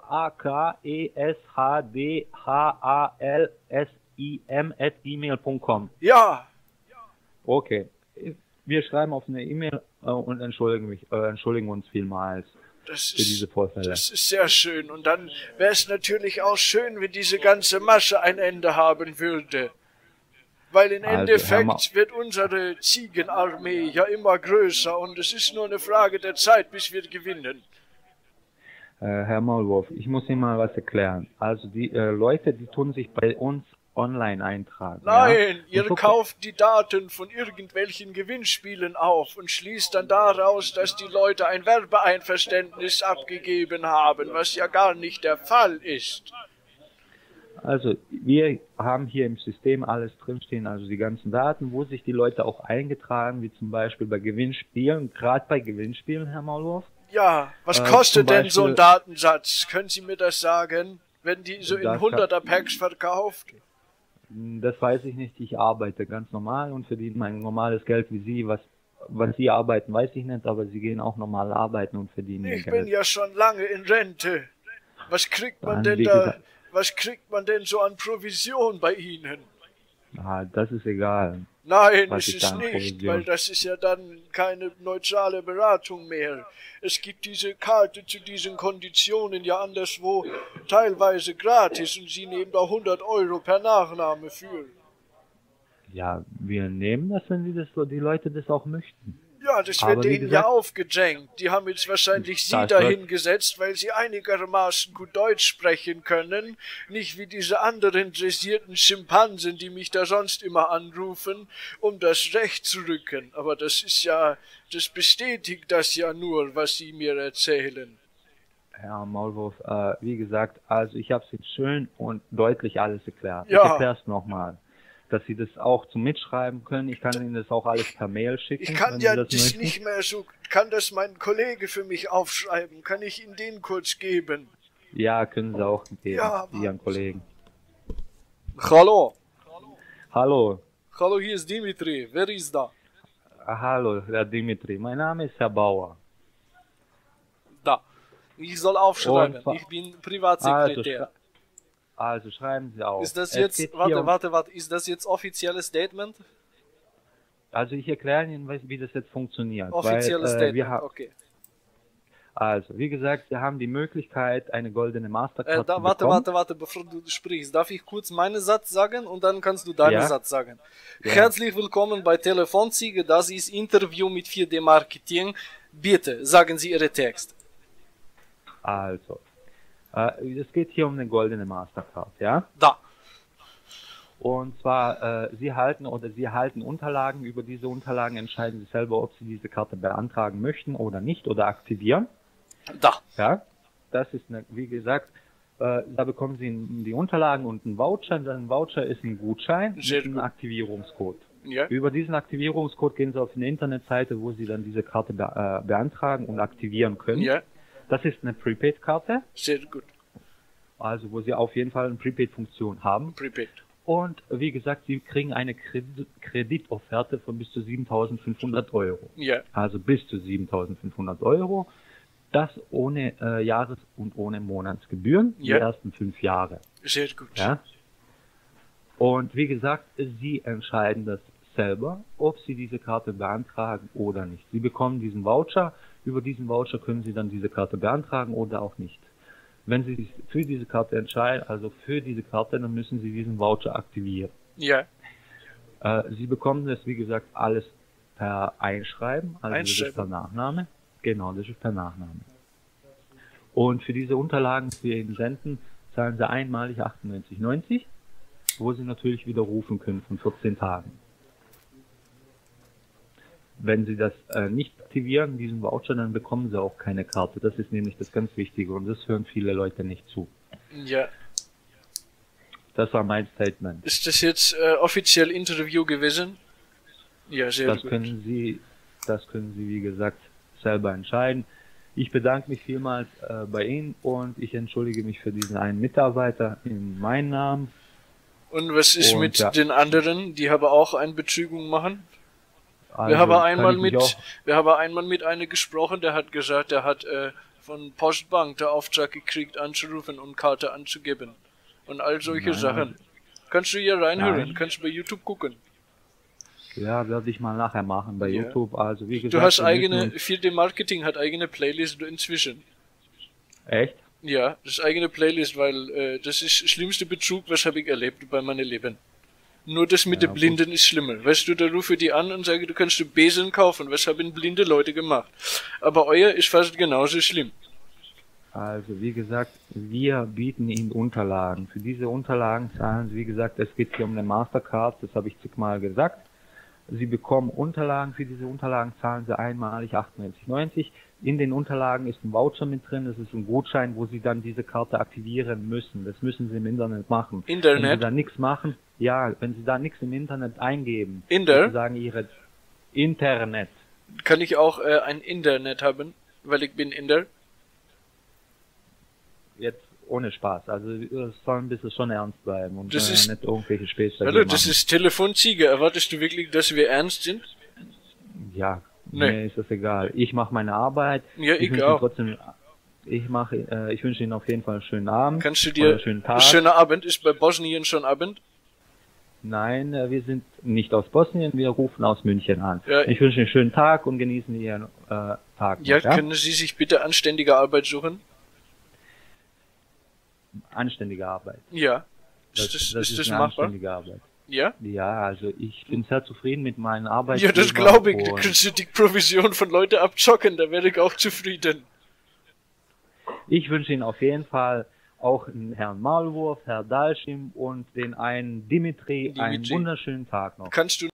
rakeshdhalsim@gmail.com. Ja. Okay. Wir schreiben auf eine E-Mail und entschuldigen uns vielmals für diese Vorfälle. Das ist sehr schön. Und dann wäre es natürlich auch schön, wenn diese ganze Masche ein Ende haben würde. Weil im Endeffekt wird unsere Ziegenarmee ja immer größer und es ist nur eine Frage der Zeit, bis wir gewinnen. Herr Maulwurf, ich muss Ihnen mal was erklären. Also die Leute, die tun sich bei uns online eintragen. Nein, ja? ihr kauft die Daten von irgendwelchen Gewinnspielen auf und schließt dann daraus, dass die Leute ein Werbeeinverständnis abgegeben haben, was ja gar nicht der Fall ist. Also wir haben hier im System alles drinstehen, also die ganzen Daten, wo sich die Leute auch eingetragen, wie zum Beispiel bei Gewinnspielen, gerade bei Gewinnspielen, Herr Maulwurf. Ja, was kostet denn so ein Datensatz? Können Sie mir das sagen? Werden die so in 100er Packs verkauft? Das weiß ich nicht, ich arbeite ganz normal und verdiene mein normales Geld wie Sie. Was Sie arbeiten, weiß ich nicht, aber Sie gehen auch normal arbeiten und verdienen Ihr Geld. Ich bin ja schon lange in Rente. Was kriegt man denn da? Was kriegt man denn so an Provision bei Ihnen? Das ist egal. Nein, ist es nicht, weil das ist ja dann keine neutrale Beratung mehr. Es gibt diese Karte zu diesen Konditionen ja anderswo teilweise gratis und Sie nehmen da 100 € per Nachname für. Ja, wir nehmen das, wenn die Leute das auch möchten. Ja, das wird denen ja aufgedrängt. Die haben jetzt wahrscheinlich Sie dahin gesetzt, weil Sie einigermaßen gut Deutsch sprechen können. Nicht wie diese anderen dressierten Schimpansen, die mich da sonst immer anrufen, um das Recht zu rücken. Aber das bestätigt das ja nur, was Sie mir erzählen. Herr Maulwurf, wie gesagt, also ich habe es jetzt schön und deutlich alles erklärt. Ja. Ich erkläre es nochmal, dass Sie das auch zum Mitschreiben können. Ich kann Ihnen das auch alles per Mail schicken. Ich kann ja das nicht mehr so, kann das mein Kollege für mich aufschreiben? Kann ich Ihnen den kurz geben? Ja, können Sie auch geben, Ihren Kollegen. Hallo. Hallo. Hallo, hier ist Dimitri. Wer ist da? Hallo, Herr Dimitri. Mein Name ist Herr Bauer. Da. Ich soll aufschreiben. Ich bin Privatsekretär. Also schreiben Sie auf. Ist das jetzt, warte, ist das jetzt offizielles Statement? Also ich erkläre Ihnen, wie das jetzt funktioniert. Offizielles Statement, okay. Also, wie gesagt, Sie haben die Möglichkeit, eine goldene Mastercard zu bekommen. Warte, bevor du sprichst. Darf ich kurz meinen Satz sagen und dann kannst du deinen Satz sagen. Ja. Herzlich willkommen bei Telefonziege, das ist Interview mit 4D Marketing. Bitte, sagen Sie Ihre Text. Also, es geht hier um eine goldene Mastercard, ja? Da. Und zwar, Sie erhalten Unterlagen. Über diese Unterlagen entscheiden Sie selber, ob Sie diese Karte beantragen möchten oder nicht oder aktivieren. Da. Ja, das ist, wie gesagt, da bekommen Sie die Unterlagen und einen Voucher. Ein Voucher ist ein Gutschein mit einem Aktivierungscode. Ja. Über diesen Aktivierungscode gehen Sie auf eine Internetseite, wo Sie dann diese Karte beantragen und aktivieren können. Ja. Das ist eine Prepaid-Karte. Sehr gut. Also, wo Sie auf jeden Fall eine Prepaid-Funktion haben. Prepaid. Und wie gesagt, Sie kriegen eine Kreditofferte von bis zu 7.500 €. Ja. Also bis zu 7.500 €. Das ohne Jahres- und ohne Monatsgebühren. Die ersten 5 Jahre. Sehr gut. Ja. Und wie gesagt, Sie entscheiden das selber, ob Sie diese Karte beantragen oder nicht. Sie bekommen diesen Voucher, über diesen Voucher können Sie dann diese Karte beantragen oder auch nicht. Wenn Sie sich für diese Karte entscheiden, also für diese Karte, dann müssen Sie diesen Voucher aktivieren. Ja. Sie bekommen das, wie gesagt, alles per Einschreiben, also das ist per Nachname. Genau, das ist per Nachname. Und für diese Unterlagen, die wir Ihnen senden, zahlen Sie einmalig 98,90, wo Sie natürlich widerrufen können von 14 Tagen. Wenn Sie das nicht aktivieren, diesen Voucher, dann bekommen Sie auch keine Karte. Das ist nämlich das ganz Wichtige und das hören viele Leute nicht zu. Ja. Das war mein Statement. Ist das jetzt offiziell Interview gewesen? Ja, sehr gut. Das können Sie, wie gesagt, selber entscheiden. Ich bedanke mich vielmals bei Ihnen und ich entschuldige mich für diesen einen Mitarbeiter in meinem Namen. Und was ist mit den anderen? Die haben auch eine Betrügung machen? Also, wir haben einmal mit einem gesprochen, der hat gesagt, der hat von Postbank den Auftrag gekriegt, anzurufen und Karte anzugeben. Und all solche Sachen. Kannst du hier reinhören, kannst du bei YouTube gucken. Ja, werde ich mal nachher machen bei YouTube. Also wie gesagt, du hast Field Marketing hat eigene Playlist inzwischen. Echt? Ja, das ist eigene Playlist, weil das ist der schlimmste Betrug, was habe ich erlebt bei meinem Leben. Nur das mit den Blinden ist schlimmer. Weißt du, da rufe die an und sage, du kannst den Besen kaufen. Was haben blinde Leute gemacht? Aber euer ist fast genauso schlimm. Also wie gesagt, wir bieten Ihnen Unterlagen. Für diese Unterlagen zahlen Sie, wie gesagt, es geht hier um eine Mastercard, das habe ich zigmal gesagt. Sie bekommen Unterlagen, für diese Unterlagen zahlen Sie einmalig 98,90. In den Unterlagen ist ein Voucher mit drin, das ist ein Gutschein, wo Sie dann diese Karte aktivieren müssen. Das müssen Sie im Internet machen. Internet? Wenn Sie da nichts machen, wenn Sie da nichts im Internet eingeben, sagen Ihre Internet. Kann ich auch ein Internet haben, weil ich bin Inder? Jetzt ohne Spaß, also es soll ein bisschen schon ernst bleiben und das ist, nicht irgendwelche Späße. Hallo, das ist Telefonziege. Erwartest du wirklich, dass wir ernst sind? Ja, mir ist das egal. Ich mache meine Arbeit. Ja, ich auch. Ich wünsche Ihnen auf jeden Fall einen schönen Abend. Kannst du dir einen schönen Tag. Schöner Abend. Ist bei Bosnien schon Abend? Nein, wir sind nicht aus Bosnien, wir rufen aus München an. Ja, ich wünsche Ihnen einen schönen Tag und genießen Ihren Tag. Ja, können Sie sich bitte anständige Arbeit suchen? Anständige Arbeit. Ja. Ist das machbar? Anständige Arbeit. Ja? Ja, also ich bin sehr zufrieden mit meinen Arbeiten. Ja, das glaube ich. Du kannst die Provision von Leuten abzocken, da wäre ich auch zufrieden. Ich wünsche Ihnen auf jeden Fall auch Herrn Maulwurf, Herr Dalschim und den einen Dimitri einen wunderschönen Tag noch. Kannst du